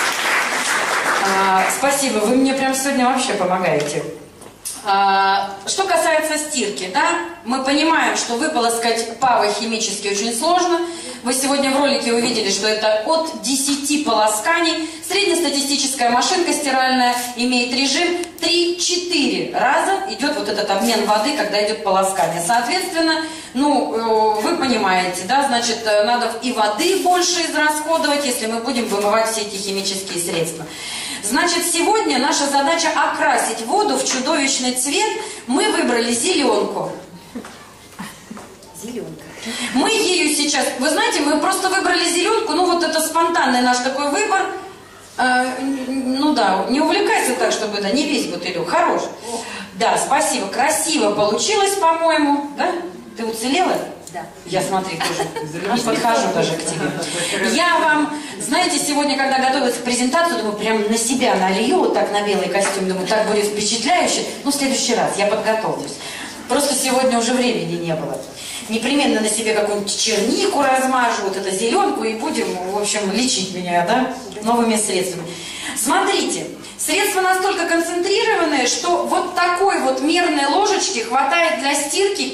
Спасибо, вы мне прям сегодня вообще помогаете. Что касается стирки, да, мы понимаем, что выполоскать павы химически очень сложно. Вы сегодня в ролике увидели, что это от 10 полосканий. Среднестатистическая машинка стиральная имеет режим 3-4 раза идет вот этот обмен воды, когда идет полоскание. Соответственно, ну, вы понимаете, да, значит, надо и воды больше израсходовать, если мы будем вымывать все эти химические средства. Значит, сегодня наша задача окрасить воду в чудовищный цвет. Мы выбрали зеленку. Зеленка. Мы ею сейчас, вы знаете, мы просто выбрали зеленку, ну вот это спонтанный наш такой выбор. Ну да, не увлекайся так, чтобы да, не весь бутылек, хорош. Да, спасибо, красиво получилось, по-моему, да? Ты уцелела? Да. Я, смотри, тоже не подхожу даже к тебе. Я вам, знаете, сегодня, когда готовилась к презентации, думаю, прям на себя налью, вот так на белый костюм, думаю, так будет впечатляюще. Ну, в следующий раз я подготовлюсь. Просто сегодня уже времени не было. Непременно на себе какую-нибудь чернику размажу, вот эту зеленку, и будем, в общем, лечить меня, да, новыми средствами. Смотрите, средства настолько концентрированные, что вот такой вот мерной ложечки хватает для стирки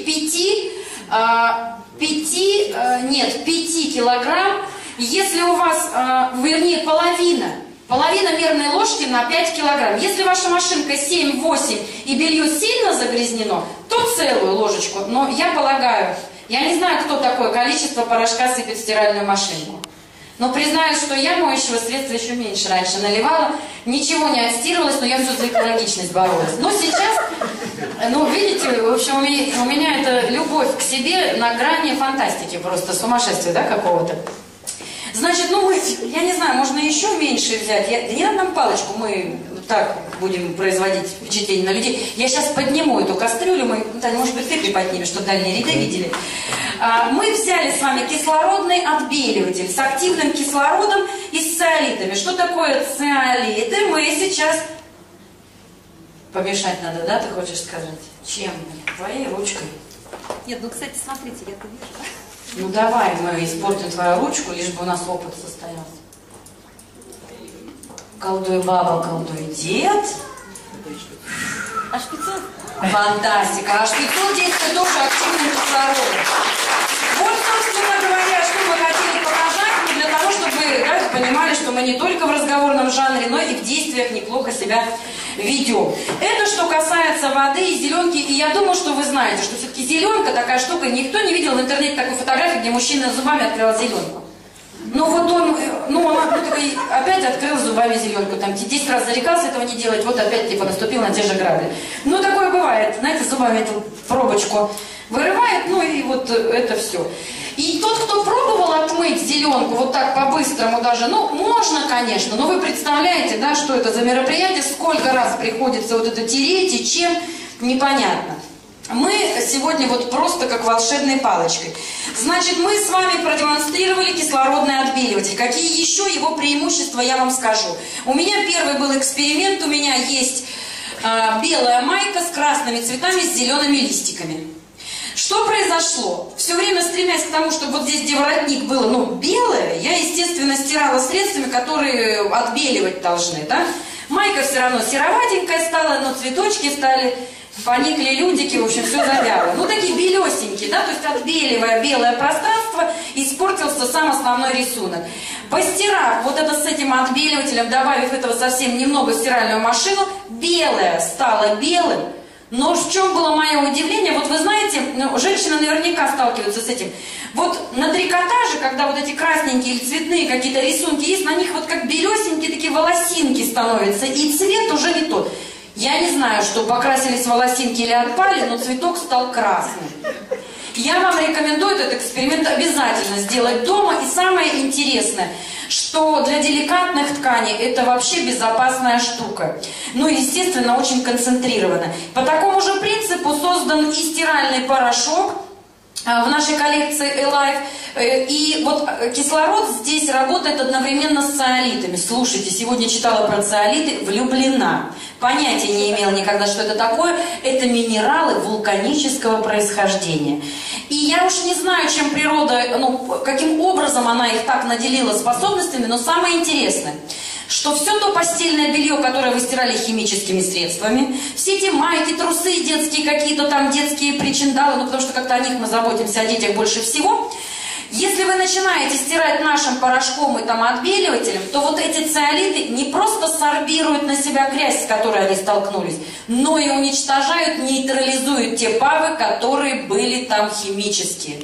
5 килограмм. Если у вас, вернее, половина мерной ложки на 5 килограмм. Если ваша машинка 7-8 и белье сильно загрязнено, то целую ложечку. Но я полагаю, я не знаю, кто такое количество порошка сыпет в стиральную машинку. Но признаюсь, что я моющего средства еще меньше раньше наливала. Ничего не отстирывалось, но я все за экологичность боролась. Но сейчас, ну, видите, в общем, у меня это любовь к себе на грани фантастики, просто сумасшествия, да, какого-то. Значит, ну, я не знаю, можно еще меньше взять. Не надо нам палочку, мы так будем производить впечатление на людей. Я сейчас подниму эту кастрюлю, Таня, может быть, ты приподнимешь, чтобы дальние ряды видели. Мы взяли с вами кислородный отбеливатель с активным кислородом и с циолитами. Что такое циолиты? Мы сейчас... Помешать надо, да, ты хочешь сказать? Чем? Твоей ручкой. Нет, ну, кстати, смотрите, я-то вижу. Ну давай мы испортим твою ручку, лишь бы у нас опыт состоялся. Колдуй баба, колдуй дед. А шпицов? Фантастика. А шпицов действует тоже активным кислородом. Вот, собственно говоря, что мы хотели показать, но для того, чтобы вы понимали, что мы не только в разговорном жанре, но и в действиях неплохо себя ведем. Это что касается воды и зеленки, и я думаю, что вы знаете, что все-таки зеленка такая штука, никто не видел в интернете такой фотографии, где мужчина зубами открывал зеленку. Ну вот он опять открыл зубами зеленку, там 10 раз зарекался этого не делать, вот опять типа наступил на те же грабли. Ну такое бывает, знаете, зубами эту пробочку вырывает, ну и вот это все. И тот, кто пробовал отмыть зеленку вот так по-быстрому даже, ну можно, конечно, но вы представляете, да, что это за мероприятие, сколько раз приходится вот это тереть и чем, непонятно. Мы сегодня вот просто как волшебной палочкой. Значит, мы с вами продемонстрировали кислородный отбеливатель. Какие еще его преимущества, я вам скажу. У меня первый был эксперимент, у меня есть белая майка с красными цветами, с зелеными листиками. Что произошло? Все время стремясь к тому, чтобы вот здесь, где воротник было, ну, белое, я, естественно, стирала средствами, которые отбеливать должны, да? Майка все равно сероватенькая стала, но цветочки стали... Поникли людики, в общем, все завяло. Ну, такие белесенькие, да, то есть отбеливая белое пространство, испортился сам основной рисунок. Постирав вот это с этим отбеливателем, добавив этого совсем немного в стиральную машину, белое стало белым. Но в чем было мое удивление, вот вы знаете, женщины наверняка сталкиваются с этим. Вот на трикотаже, когда вот эти красненькие или цветные какие-то рисунки есть, на них вот как белесенькие такие волосинки становятся, и цвет уже не тот. Я не знаю, что покрасились волосинки или отпали, но цветок стал красным. Я вам рекомендую этот эксперимент обязательно сделать дома. И самое интересное, что для деликатных тканей это вообще безопасная штука. Ну, естественно, очень концентрировано. По такому же принципу создан и стиральный порошок в нашей коллекции Alive. И вот кислород здесь работает одновременно с циолитами. Слушайте, сегодня читала про циолиты, влюблена. Понятия не имела никогда, что это такое. Это минералы вулканического происхождения. И я уж не знаю, чем природа, ну, каким образом она их так наделила способностями, но самое интересное, что все то постельное белье, которое вы стирали химическими средствами, все эти майки, трусы детские какие-то там, детские причиндалы, ну, потому что как-то о них мы заботимся, о детях больше всего. Если вы начинаете стирать нашим порошком и там отбеливателем, то вот эти циолиты не просто сорбируют на себя грязь, с которой они столкнулись, но и уничтожают, нейтрализуют те павы, которые были там химические.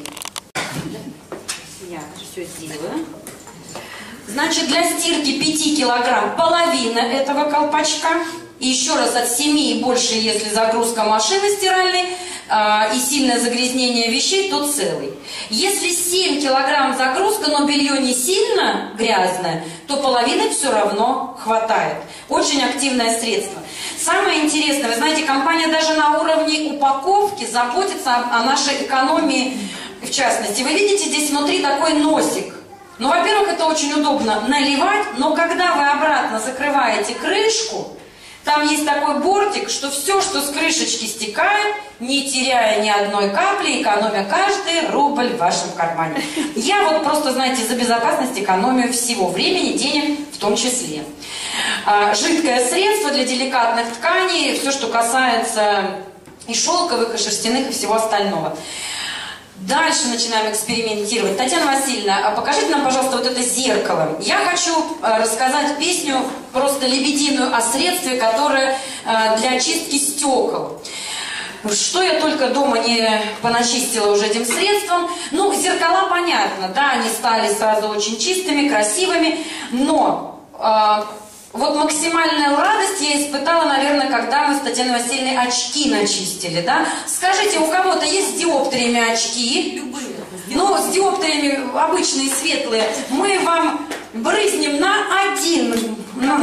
Я все сделаю. Значит, для стирки 5 килограмм половина этого колпачка. И еще раз, от 7 и больше, если загрузка машины стиральной и сильное загрязнение вещей, то целый. Если 7 килограмм загрузка, но белье не сильно грязное, то половины все равно хватает. Очень активное средство. Самое интересное, вы знаете, компания даже на уровне упаковки заботится о нашей экономии, в частности. Вы видите здесь внутри такой носик. Ну, во-первых, это очень удобно наливать, но когда вы обратно закрываете крышку, там есть такой бортик, что все, что с крышечки стекает, не теряя ни одной капли, экономя каждый рубль в вашем кармане. Я вот просто, знаете, за безопасность экономию всего, времени, денег в том числе. Жидкое средство для деликатных тканей, все, что касается и шелковых, и шерстяных, и всего остального. Дальше начинаем экспериментировать. Татьяна Васильевна, покажите нам, пожалуйста, вот это зеркало. Я хочу рассказать песню просто лебединую о средстве, которое для очистки стекол. Что я только дома не поначистила уже этим средством. Ну, зеркала понятно, да, они стали сразу очень чистыми, красивыми, но... Вот максимальную радость я испытала, наверное, когда мы с Татьяной Васильевной очки начистили, да? Скажите, у кого-то есть с диоптриями очки? Любые. Ну, с диоптриями обычные, светлые. Мы вам брызнем на один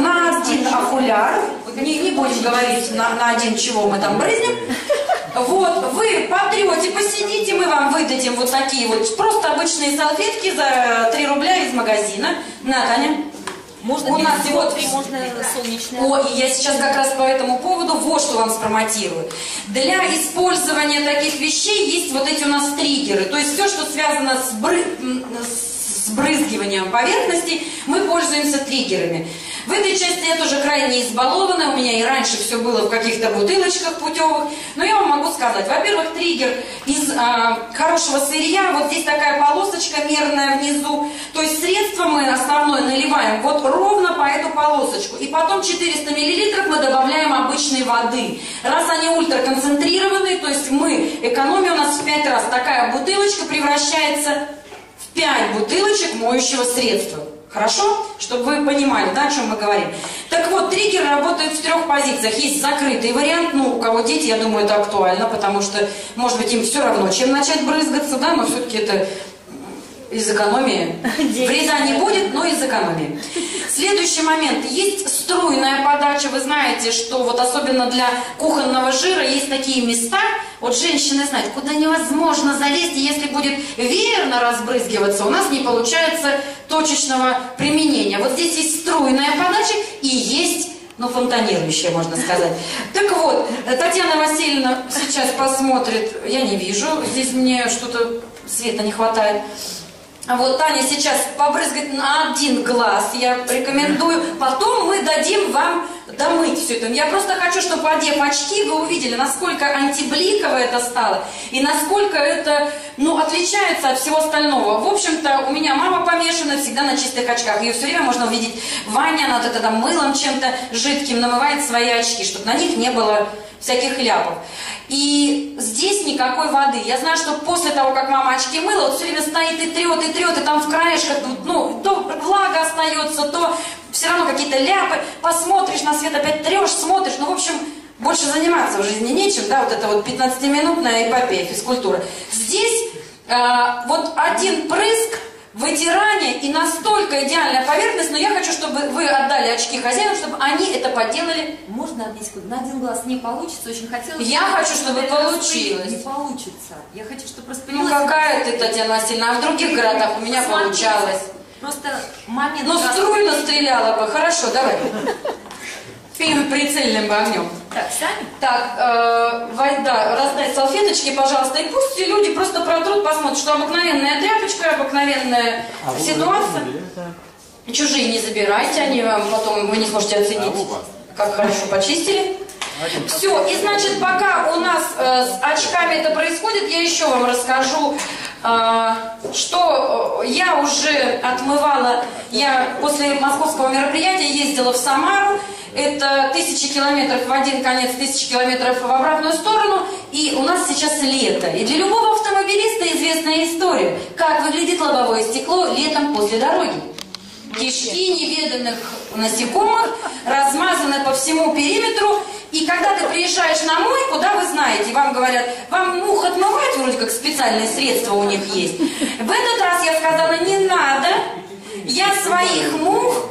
окуляр. Не будем говорить на один, чего мы там брызнем. Вот, вы потрете, посидите, мы вам выдадим вот такие вот просто обычные салфетки за 3 рубля из магазина. На, Таня. Можно у нас диоптрии, можно солнечное. О, и я сейчас как раз по этому поводу вот что вам спромотирую. Для использования таких вещей есть вот эти у нас триггеры. То есть все, что связано с брызгиванием поверхностей, мы пользуемся триггерами. В этой части я тоже крайне избалована, у меня и раньше все было в каких-то бутылочках путевых, но я вам могу сказать, во-первых, триггер из хорошего сырья, вот здесь такая полосочка мерная внизу, то есть средство мы основное наливаем вот ровно по эту полосочку, и потом 400 мл мы добавляем обычной воды. Раз они ультраконцентрированные, то есть экономия у нас в 5 раз, такая бутылочка превращается в 5 бутылочек моющего средства. Хорошо? Чтобы вы понимали, да, о чем мы говорим. Так вот, триггер работает в 3 позициях. Есть закрытый вариант, ну, у кого дети, я думаю, это актуально, потому что, может быть, им все равно, чем начать брызгаться, да, но все-таки это из экономии. Вреда не будет, но из экономии. Следующий момент. Есть струйная подача. Вы знаете, что вот особенно для кухонного жира есть такие места, вот женщины знают, куда невозможно залезть, и если будет верно разбрызгиваться, у нас не получается точечного применения. Вот здесь есть струйная подача и есть, ну, фонтанирующая, можно сказать. Так вот, Татьяна Васильевна сейчас посмотрит, я не вижу, здесь мне что-то света не хватает. Вот Таня сейчас побрызгает на 1 глаз, я рекомендую. Потом мы дадим вам домыть все это. Я просто хочу, чтобы, одев очки, вы увидели, насколько антибликовое это стало и насколько это, ну, отличается от всего остального. В общем-то, у меня мама помешана всегда на чистых очках. Ее все время можно увидеть в ванне, она вот это там мылом чем-то жидким намывает свои очки, чтобы на них не было всяких ляпов. И здесь никакой воды. Я знаю, что после того, как мама очки мыла, вот все время стоит и трет, и там в краешках, ну, то влага остается, то все равно какие-то ляпы. Посмотришь на свет, опять трешь, смотришь. Ну, в общем, больше заниматься в жизни нечем, да, вот это вот 15-минутная эпопея, физкультура. Здесь вот 1 прыск, вытирание и настолько идеальная поверхность, но я хочу, чтобы вы отдали очки хозяину, чтобы они это поделали. Можно одну секунду? На 1 глаз не получится, очень хотелось. Я хочу, чтобы получилось. Не получится. Я хочу, чтобы Ну какая ты, Татьяна Васильевна, а в других городах у меня получалось. Просто момент... Ну струйно стреляла бы, хорошо, давай. Прицельным огнем. Так, сами? Так, да, раздай салфеточки, пожалуйста, и пусть люди просто протрут, посмотрят, что обыкновенная тряпочка, обыкновенная ситуация. Чужие не забирайте, они вам потом, вы не сможете оценить, как хорошо почистили. Все, и значит, пока у нас с очками это происходит, я еще вам расскажу, что я уже отмывала, я после московского мероприятия ездила в Самару, это 1000 километров в один конец, 1000 километров в обратную сторону, и у нас сейчас лето. И для любого автомобилиста известная история, как выглядит лобовое стекло летом после дороги. Кишки неведанных насекомых размазаны по всему периметру. И когда ты приезжаешь на мойку, да, вы знаете, вам говорят, вам мух отмывать, вроде как специальные средства у них есть. В этот раз я сказала, не надо, я своих мух...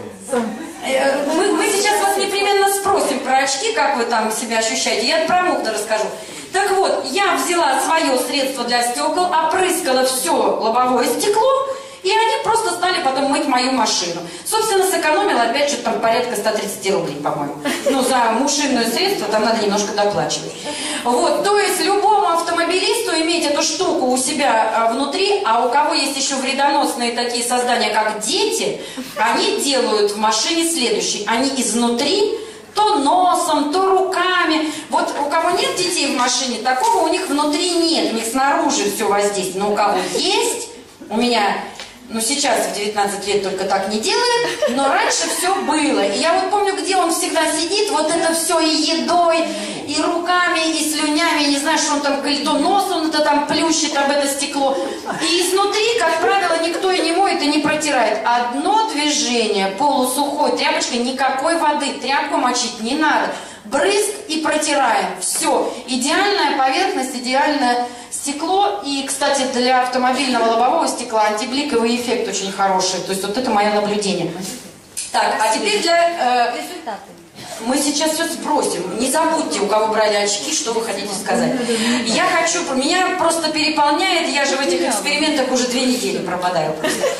Мы сейчас вас непременно спросим про очки, как вы там себя ощущаете. Я про мух-то расскажу. Так вот, я взяла свое средство для стекол, опрыскала все лобовое стекло, и они просто стали потом мыть мою машину. Собственно, сэкономила опять что-то там порядка 130 рублей, по-моему. Ну, за мушинное средство там надо немножко доплачивать. Вот, то есть любому автомобилисту иметь эту штуку у себя внутри, а у кого есть еще вредоносные такие создания, как дети, они делают в машине следующее. Они изнутри то носом, то руками. Вот у кого нет детей в машине, такого у них внутри нет, у них снаружи все воздействует. Но у кого есть, у меня... Ну, сейчас в 19 лет только так не делает, но раньше все было. И я вот помню, где он всегда сидит, вот это все и едой, и руками, и слюнями, не знаю, что он там, то нос он это там плющит об это стекло. И изнутри, как правило, никто и не моет, и не протирает. Одно движение полусухой тряпочкой, никакой воды, тряпку мочить не надо. Брызг и протираем. Все. Идеальная поверхность, идеальное стекло. И, кстати, для автомобильного лобового стекла антибликовый эффект очень хороший. То есть вот это мое наблюдение. Так, а теперь для... результаты. Мы сейчас все спросим. Не забудьте, у кого брали очки, что вы хотите сказать. Я хочу... Меня просто переполняет, я же в этих экспериментах уже 2 недели пропадаю.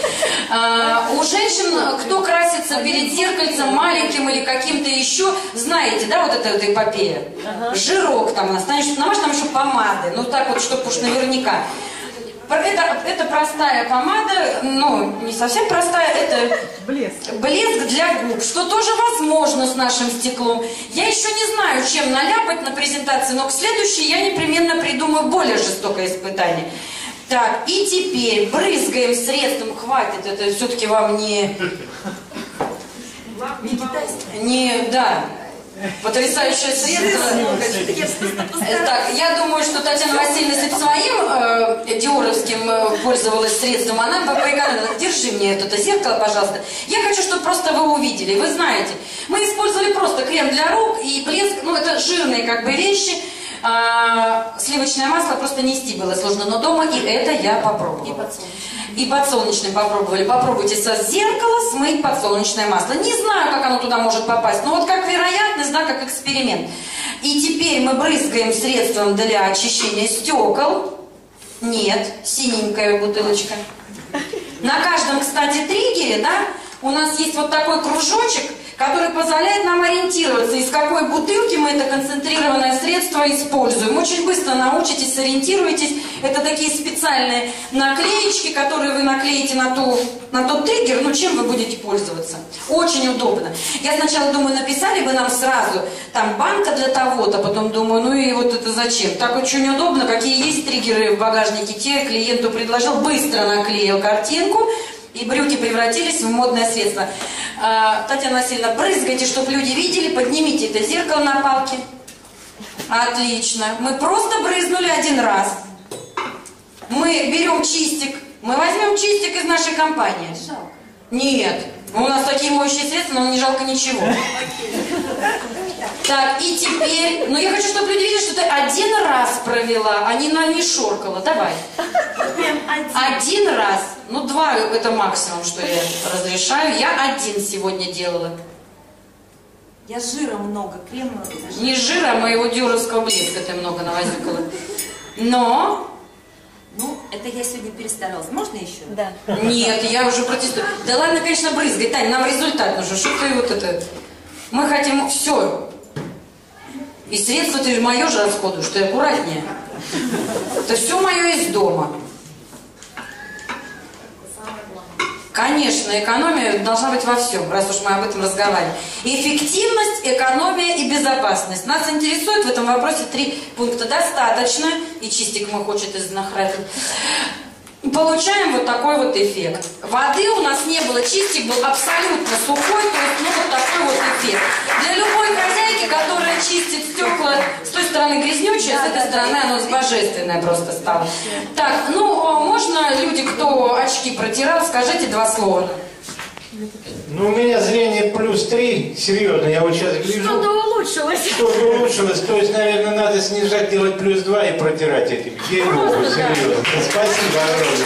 У женщин, кто красится перед зеркальцем маленьким или каким-то еще, знаете, да, вот эта вот эпопея? Жирок там, намажь там еще помады, ну так вот, чтобы уж наверняка. Это простая помада, ну, не совсем простая, это блеск для губ, что тоже возможно с нашим стеклом. Я еще не знаю, чем наляпать на презентации, но к следующей я непременно придумаю более жестокое испытание. Так, и теперь брызгаем средством, хватит, это все-таки вам не... Да, потрясающее средство. Так, я думаю, что Татьяна Васильевна, если бы своим диоровским пользовалась средством, она бы поэкономила. Держи мне это зеркало, пожалуйста. Я хочу, чтобы просто вы увидели. Вы знаете, мы использовали просто крем для рук и блеск, ну это жирные как бы вещи. Сливочное масло просто нести было сложно, но дома и это я попробовала. И подсолнечное попробовали. Попробуйте со зеркала смыть подсолнечное масло. Не знаю, как оно туда может попасть, но вот как вероятность, да, как эксперимент. И теперь мы брызгаем средством для очищения стекол. Нет, синенькая бутылочка. На каждом, кстати, триггере, да, у нас есть вот такой кружочек, который позволяет нам ориентироваться, из какой бутылки мы это концентрированное средство используем. Очень быстро научитесь, сориентируетесь. Это такие специальные наклеечки, которые вы наклеите на тот триггер, ну чем вы будете пользоваться. Очень удобно. Я сначала думаю, написали бы нам сразу, там банка для того-то, потом думаю, ну и вот это зачем? Так очень удобно, какие есть триггеры в багажнике, те клиенту предложил, быстро наклеил картинку, и брюки превратились в модное средство. Татьяна Васильевна, брызгайте, чтобы люди видели, поднимите это зеркало на палке. Отлично. Мы просто брызнули один раз. Мы берем чистик. Мы возьмем чистик из нашей компании. Жалко. Нет. У нас такие моющие средства, но не жалко ничего. Так, и теперь... Ну, я хочу, чтобы люди видели, что ты один раз провела, а не шоркала. Давай. Один раз. Ну, 2 это максимум, что я разрешаю. Я 1 сегодня делала. Я жира много, крема. Не жира, а моего диоровского блеска ты много навозюкала. Но... Ну, это я сегодня перестаралась. Можно еще? Да. Нет, я уже протестую. Да ладно, конечно, брызгай. Тань, нам результат нужен. Что ты вот это... Мы хотим... Все. И средства ты мое же расходуешь, что аккуратнее. Это все мое из дома. Конечно, экономия должна быть во всем, раз уж мы об этом разговариваем. Эффективность, экономия и безопасность. Нас интересует в этом вопросе 3 пункта. Достаточно, и чистик мой хочет изнахрапить. Получаем вот такой вот эффект. Воды у нас не было, чистик был абсолютно сухой, то есть ну вот такой вот эффект. Для любой хозяйки, которая чистит стекла, с той стороны грязнючее, с этой стороны оно божественное просто стало. Так, ну можно люди, кто очки протирал, скажите 2 слова. Ну, у меня зрение +3, серьезно, я вот сейчас гляжу. Что-то улучшилось. Что-то улучшилось, то есть, наверное, надо снижать, делать +2 и протирать этим. Ей-богу, серьезно. Спасибо огромное.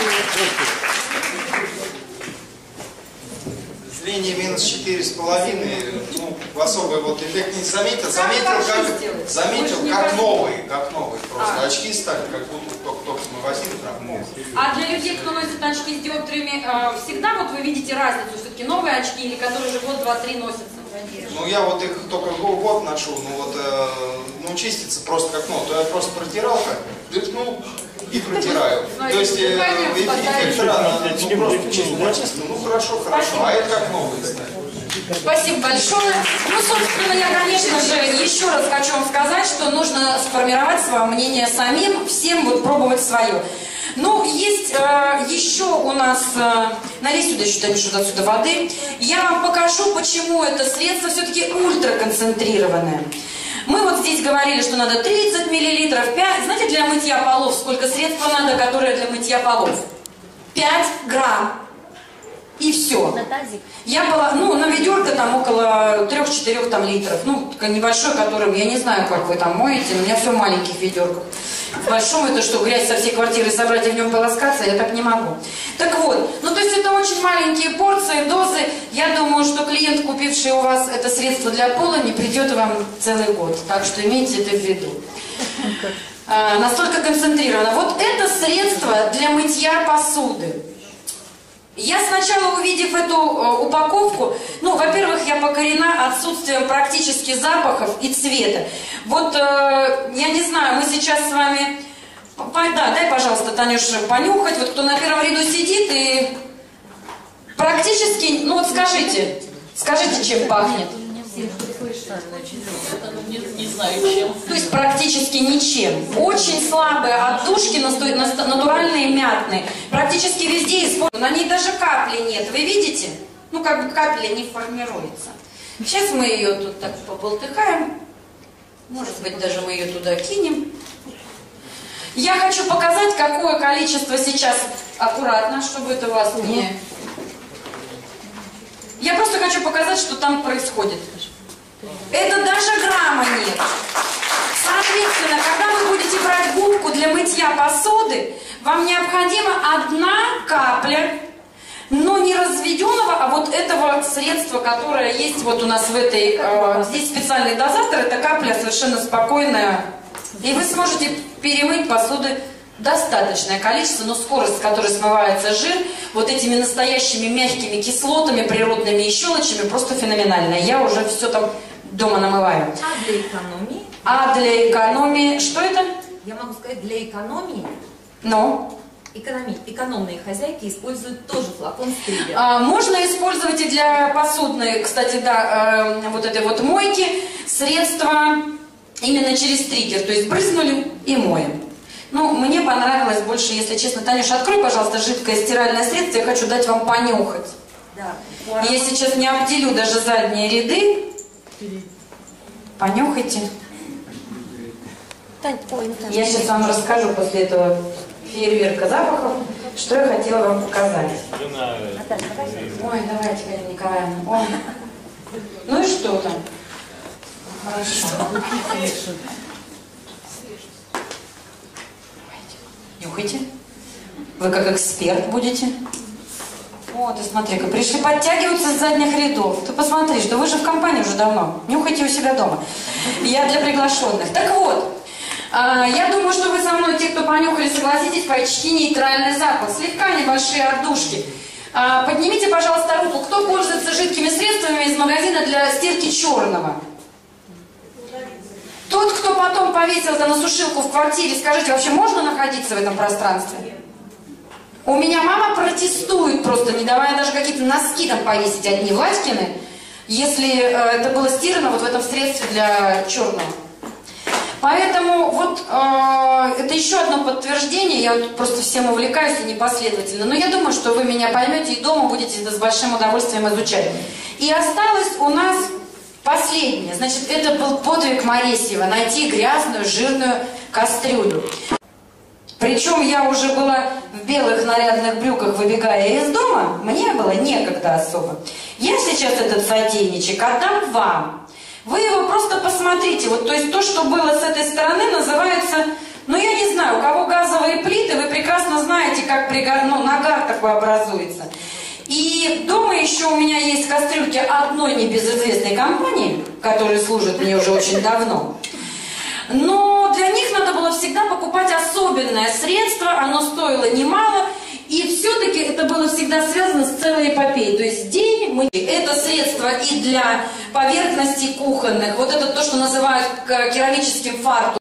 Зрение -4,5, ну, в особый вот эффект не заметил. Заметил, как новые просто. Очки стали, как будто только с магазина прям новые. А для людей, кто носит очки с диоптриями, всегда вот вы видите разницу, все-таки новые очки или которые уже год, 2, 3 носятся? Ну, я вот их только год ношу, ну вот, ну, чистится просто как новый. То я просто протирал как, дыхнул и протираю. То есть, эффект рано, ну, просто чисто, ну, хорошо, а это как новый, кстати. Спасибо большое. Ну, собственно, я, конечно же, еще раз хочу вам сказать, что нужно сформировать свое мнение самим, всем вот пробовать свое. Ну, есть еще у нас, налей сюда что-то отсюда воды. Я вам покажу, почему это средство все-таки ультраконцентрированное. Мы вот здесь говорили, что надо 30 мл, 5. Знаете, для мытья полов сколько средства надо, которое для мытья полов? 5 грамм. И все. На тазик? Я была, ну, на ведерко там около 3-4 там литров. Ну, небольшой, которым, я не знаю, как вы там моете, но у меня все в маленьких ведерках. В большом это что, грязь со всей квартиры собрать и в нем полоскаться, я так не могу. Так вот, ну то есть это очень маленькие порции, дозы. Я думаю, что клиент, купивший у вас это средство для пола, не придет вам целый год. Так что имейте это в виду. Настолько концентрировано. Вот это средство для мытья посуды. Я сначала, увидев эту упаковку, ну, во-первых, я покорена отсутствием практически запахов и цвета. Вот, я не знаю, мы сейчас с вами Да, дай, пожалуйста, Танюша, понюхать. Вот кто на первом ряду сидит и практически, ну вот скажите, чем пахнет? Не знаю чем. То есть практически ничем. Очень слабые отдушки, натуральные, мятные. Практически везде используют. На ней даже капли нет. Вы видите? Ну, как бы капля не формируется. Сейчас мы ее тут так поболтыхаем. Может быть, даже мы ее туда кинем. Я хочу показать, какое количество сейчас, аккуратно, чтобы это у вас не... Я просто хочу показать, что там происходит. Это даже грамма нет. Соответственно, когда вы будете брать губку для мытья посуды, вам необходима одна капля, но не разведенного, а вот этого средства, которое есть вот у нас в этой... здесь специальный дозатор, это капля совершенно спокойная. И вы сможете перемыть посуды достаточное количество, но скорость, с которой смывается жир, вот этими настоящими мягкими кислотами, природными и щелочами, просто феноменальная. Я уже все там дома намываю. А для экономии? А для экономии... Что это? Я могу сказать, для экономии... Ну? Экономные хозяйки используют тоже флакон с триггером. Можно использовать и для посудной, кстати, да, вот этой вот мойки, средства именно через триггер. То есть брызнули и моем. Ну, мне понравилось больше, если честно. Танюша, открой, пожалуйста, жидкое стиральное средство. Я хочу дать вам понюхать. Да. Я сейчас не обделю даже задние ряды. Понюхайте. Я сейчас вам расскажу после этого фейерверка запахов, что я хотела вам показать. Ой, давайте, Галина Николаевна. Ой. Ну и что там? Хорошо. Нюхайте. Вы как эксперт будете. Вот, и смотри-ка, пришли подтягиваться с задних рядов. Ты посмотри, что вы же в компании уже давно. Нюхайте у себя дома. Я для приглашенных. Так вот, я думаю, что вы со мной, те, кто понюхали, согласитесь, почти нейтральный запах. Слегка небольшие отдушки. Поднимите, пожалуйста, руку. Кто пользуется жидкими средствами из магазина для стирки черного? Тот, кто потом повесил это на сушилку в квартире, скажите, вообще можно находиться в этом пространстве? У меня мама протестует просто, не давая даже какие-то носки там повесить, одни Владькины, если это было стирано вот в этом средстве для черного. Поэтому вот это еще одно подтверждение, я вот просто всем увлекаюсь и непоследовательно, но я думаю, что вы меня поймете и дома будете это с большим удовольствием изучать. И осталось у нас последнее, значит, это был подвиг Моресьева, найти грязную, жирную кастрюлю. Причем я уже была в белых нарядных брюках, выбегая из дома, мне было некогда особо. Я сейчас этот сотейничек отдам вам. Вы его просто посмотрите. Вот, то есть то, что было с этой стороны, называется, ну я не знаю, у кого газовые плиты, вы прекрасно знаете, как нагар такой образуется. И дома еще у меня есть кастрюльки одной небезызвестной компании, которые служат мне уже очень давно. Но для них надо было всегда покупать особенное средство, оно стоило немало, и все-таки это было всегда связано с целой эпопеей. То есть день мы... Это средство и для поверхностей кухонных, вот это то, что называют керамическим фартуком.